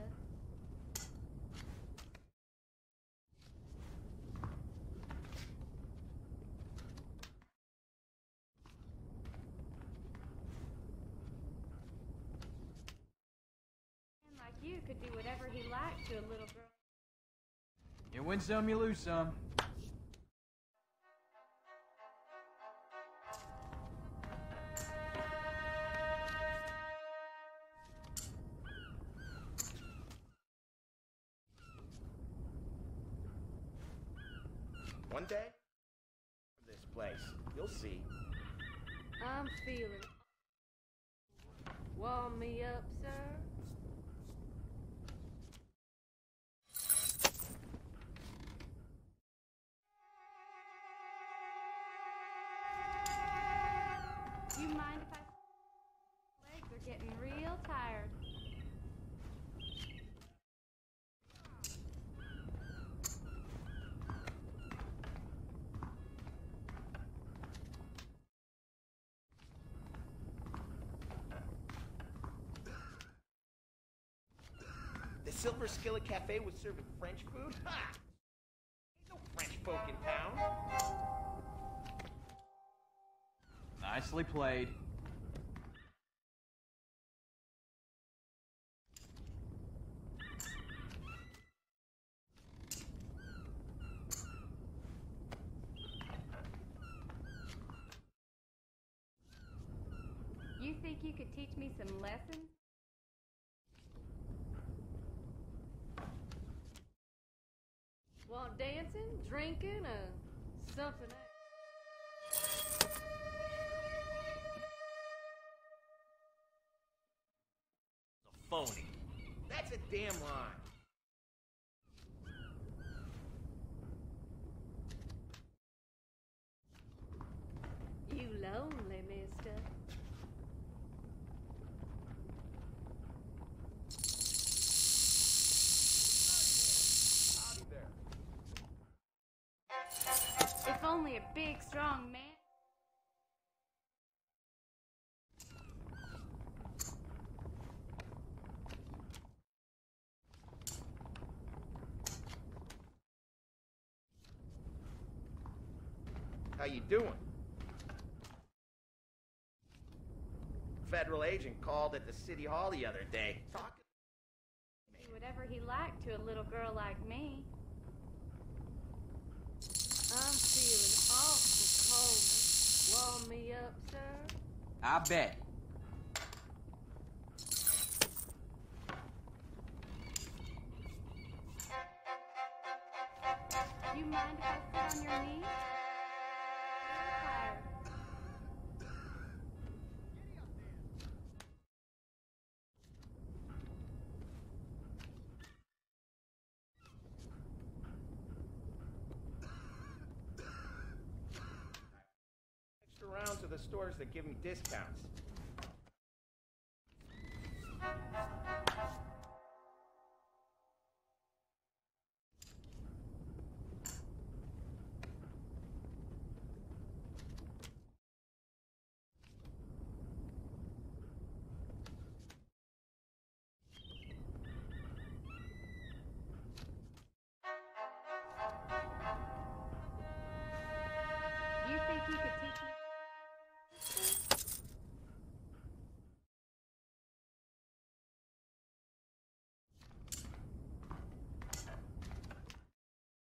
S6: Man like you could do whatever he liked to a little girl.
S3: You win some, you lose some.
S2: One day, this place, you'll see.
S4: I'm feeling. Warm me up, sir.
S6: You mind if I... Legs are getting real tired.
S2: The Silver Skillet Cafe was serving French food? Ha! Ain't no French folk in town.
S3: Nicely played.
S6: You think you could teach me some lessons?
S4: Want dancing, drinking, something else?
S2: A phony. That's a damn lie.
S4: You lonely, mister.
S8: Howdy there.
S6: If only a big, strong man.
S2: How you doing? Federal agent called at the city hall the other day. Talking.
S6: Do whatever he liked to a little girl like me.
S4: I'm feeling awful cold. Warm me up, sir.
S3: I bet.
S6: You mind if I sit on your knee? I'm tired.
S2: Extra rounds of the stores that give me discounts.
S6: You think you could teach me?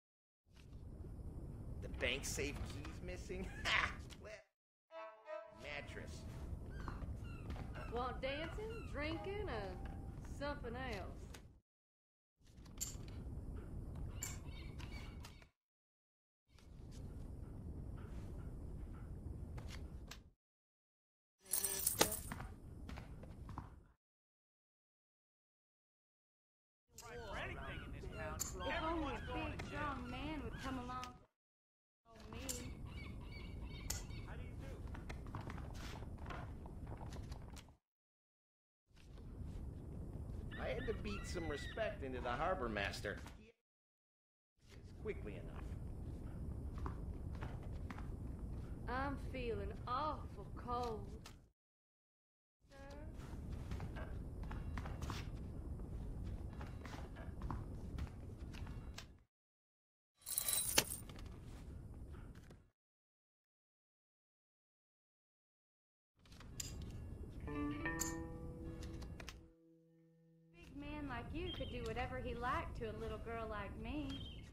S2: The bank safe keys missing? Ha! Well,
S4: Want dancing, drinking, or something else?
S5: For anything in this town,
S6: If only a
S5: everyone's going
S6: big,
S5: to jail.
S6: strong man would come along. Oh, me.
S5: How do you do?
S2: I had to beat some respect into the harbor master. Quickly enough.
S4: I'm feeling awful cold. Sir?
S6: Big man like you could do whatever he liked to a little girl like me.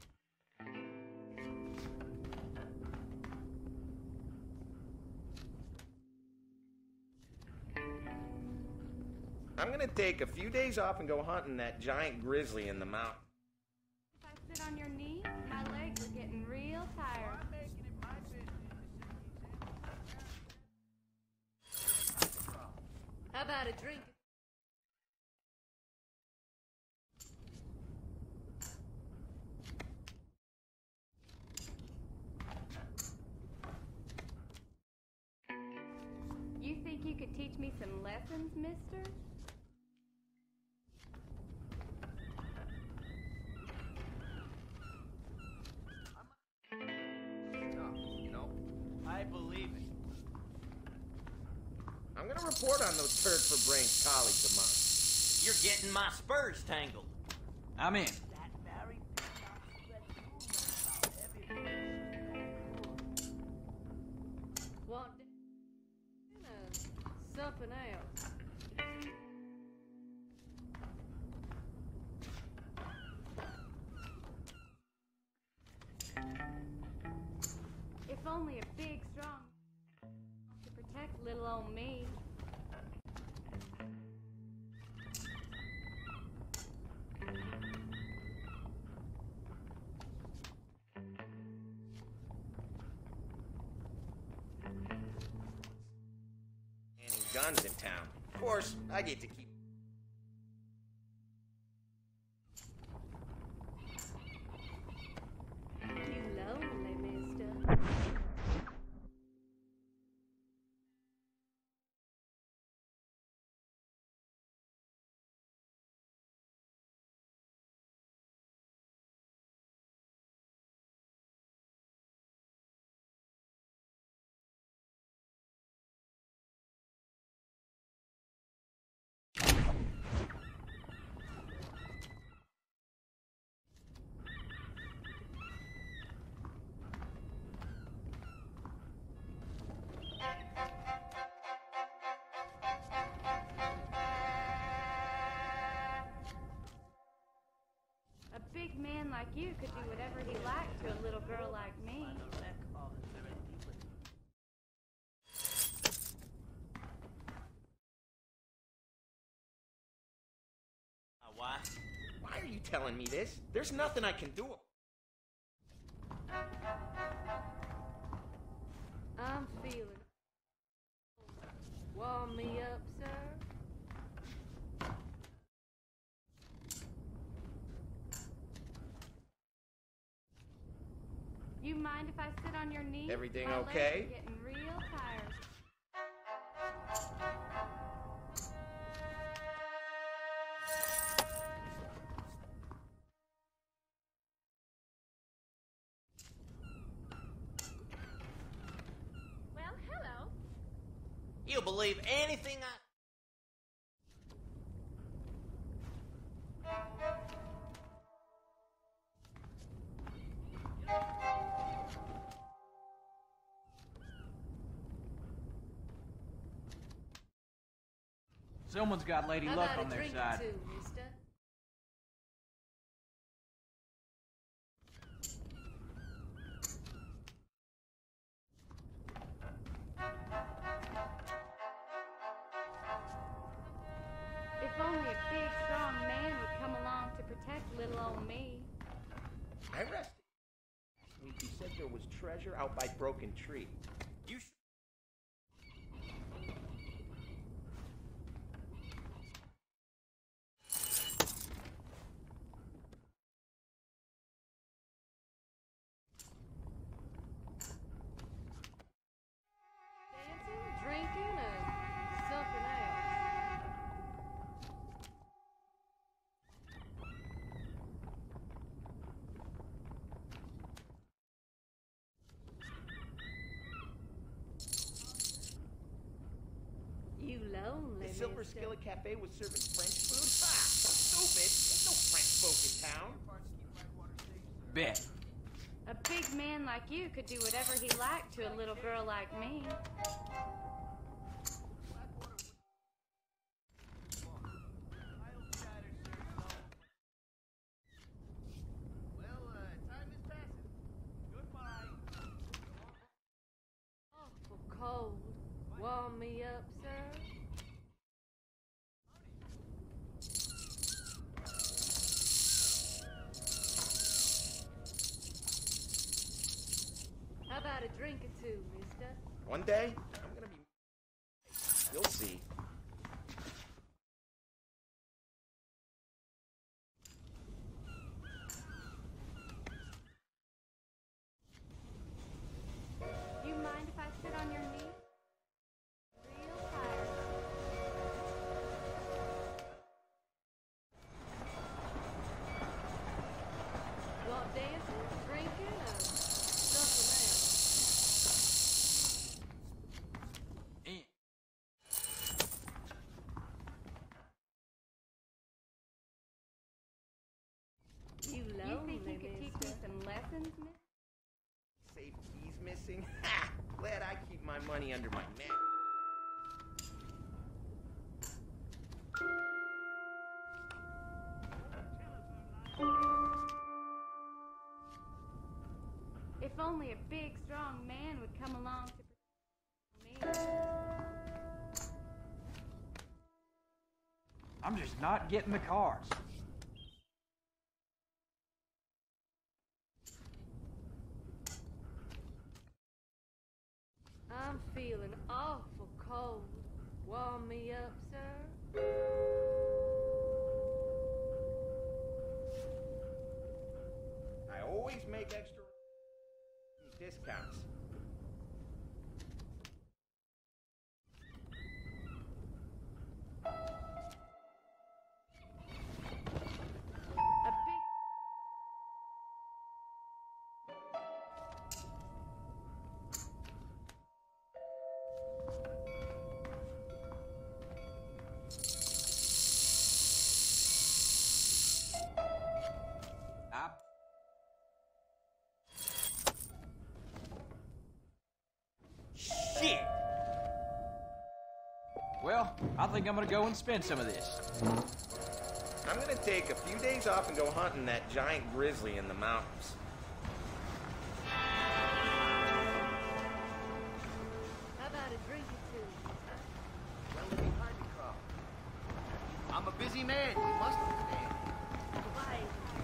S2: I'm gonna take a few days off and go hunting that giant grizzly in the mountain.
S6: If I sit on your knee, my legs are getting real tired.
S5: I'm making it my business to send these animals.
S4: How about a drink?
S6: You think you could teach me some lessons, mister?
S2: You know,
S5: I believe it.
S2: I'm gonna report on those turd for brains colleagues of mine.
S1: You're getting my spurs tangled.
S3: I'm in.
S7: That very big house spread rumors about everybody.
S4: Want dancing, or something else?
S6: If only a big, strong to protect little old me.
S2: Any guns in town. Of course, I get to keep.
S4: You lonely, mister.
S6: A big man like you could do whatever he liked to a little girl like me.
S7: The wreck of the serendipity.
S1: Why?
S2: Why are you telling me this? There's nothing I can do.
S4: I'm feeling. Warm me up, sir.
S6: You mind if I sit on your knee?
S2: Everything
S6: my
S2: okay?
S6: Legs are getting real tired. Well, hello.
S1: You'll believe anything I...
S3: Someone's got Lady
S4: How
S3: Luck
S4: about
S3: on
S4: a
S3: their
S4: drink
S3: side.
S4: or two, mister?
S2: treasure out by Broken Tree.
S1: You sh-
S4: Dancing, drinking, or something else? You lonely,
S2: The Silver
S4: mister.
S2: Skillet Cafe was serving French food? Ha! Stupid! There's no French folk in town.
S3: Bet.
S6: A big man like you could do whatever he liked to a little girl like me.
S8: Time is passing. Goodbye.
S4: Awful cold. Warm me up, sir. How about a drink or two, mister?
S2: One day, I'm gonna be... You'll see.
S6: You mind if I sit on your knee? Real tired.
S4: Want dancing, drinking, or something else?
S3: Eh.
S4: You
S6: You
S4: lonely,
S6: think you could teach me
S4: mister?
S6: some lessons, miss?
S2: Safe keys missing? Ha! Glad I keep my money under my mat.
S6: If only a big, strong man would come along to protect me.
S3: I'm just not getting the cards.
S4: I'm feeling awful cold. Warm me up, sir.
S2: I always make extra discounts.
S4: A big...
S3: I...
S2: Shit!
S3: Well, I think I'm gonna go and spend some of this.
S2: I'm gonna take a few days off and go hunting that giant grizzly in the mountains.
S4: How about a drink or two?
S8: Well, it'd be hard to call. I'm a busy man. You must understand.
S4: Why?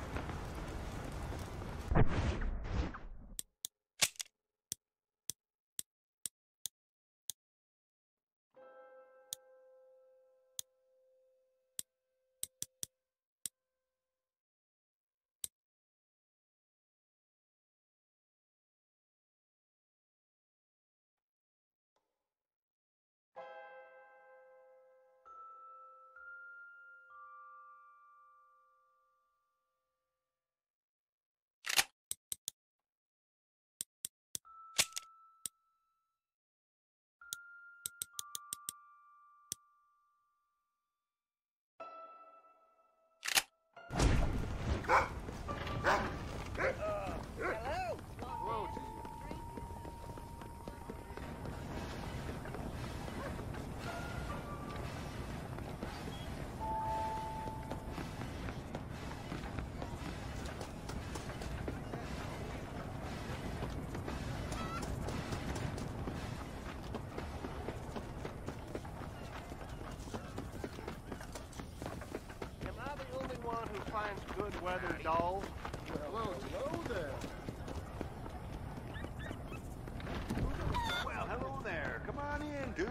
S8: Hello to you.
S5: Am I the only one who finds good weather dull?
S8: Hello to you.
S5: Hello there.
S9: do.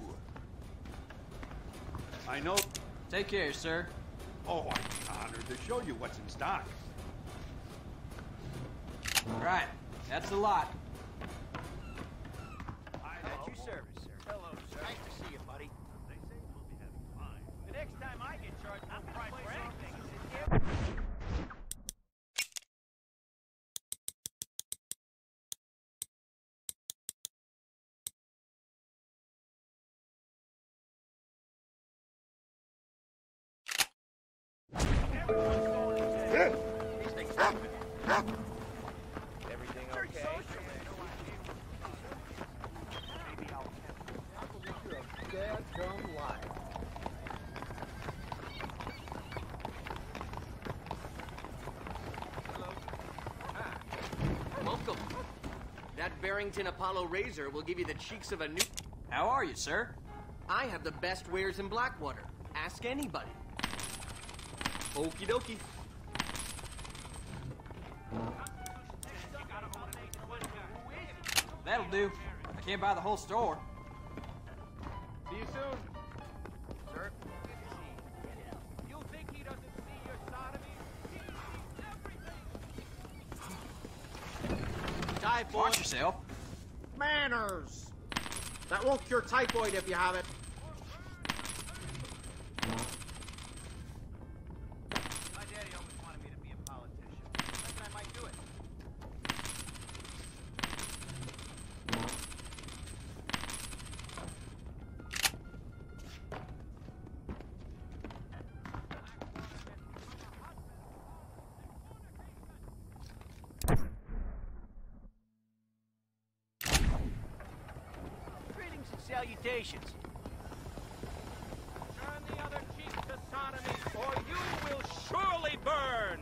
S9: I know.
S3: Take care, sir.
S9: Oh, I'd be honored to show you what's in stock.
S3: Right. That's a lot.
S8: At your service, sir.
S5: Hello, sir.
S8: Nice to see you, buddy.
S5: They say we'll be having fun. The next time I get charged full price for anything, is it here? Everyone's going to jail.
S8: These things are
S2: Everything okay?
S5: Maybe I'll
S8: You're a dead dumb liar.
S10: Welcome. That Barrington Apollo razor will give you the cheeks of a new...
S3: How are you, sir?
S10: I have the best wares in Blackwater. Ask anybody. Okie dokie.
S3: That'll do. I can't buy the whole store.
S5: See you soon.
S8: Sir,
S5: You think he doesn't see your sodomy? He sees everything.
S10: Typhoid.
S3: Watch yourself.
S10: Manners. That won't cure typhoid if you have it.
S8: my daddy always wanted me to be a politician. I reckon I might do it.
S5: Greetings and salutations. Turn the other cheek to sodomy, or you will surely burn!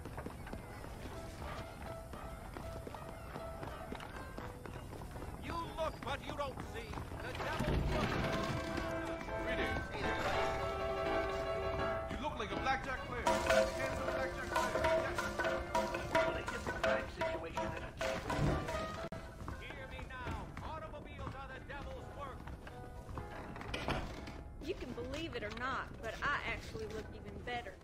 S5: You look, but you don't see. The devil's looking.
S9: Greetings. You look like a blackjack player. Hands of a blackjack player.
S5: Totally different time situation than a cheap. Hear me now. Automobiles are the devil's work.
S4: You can believe it or not, but I actually look even better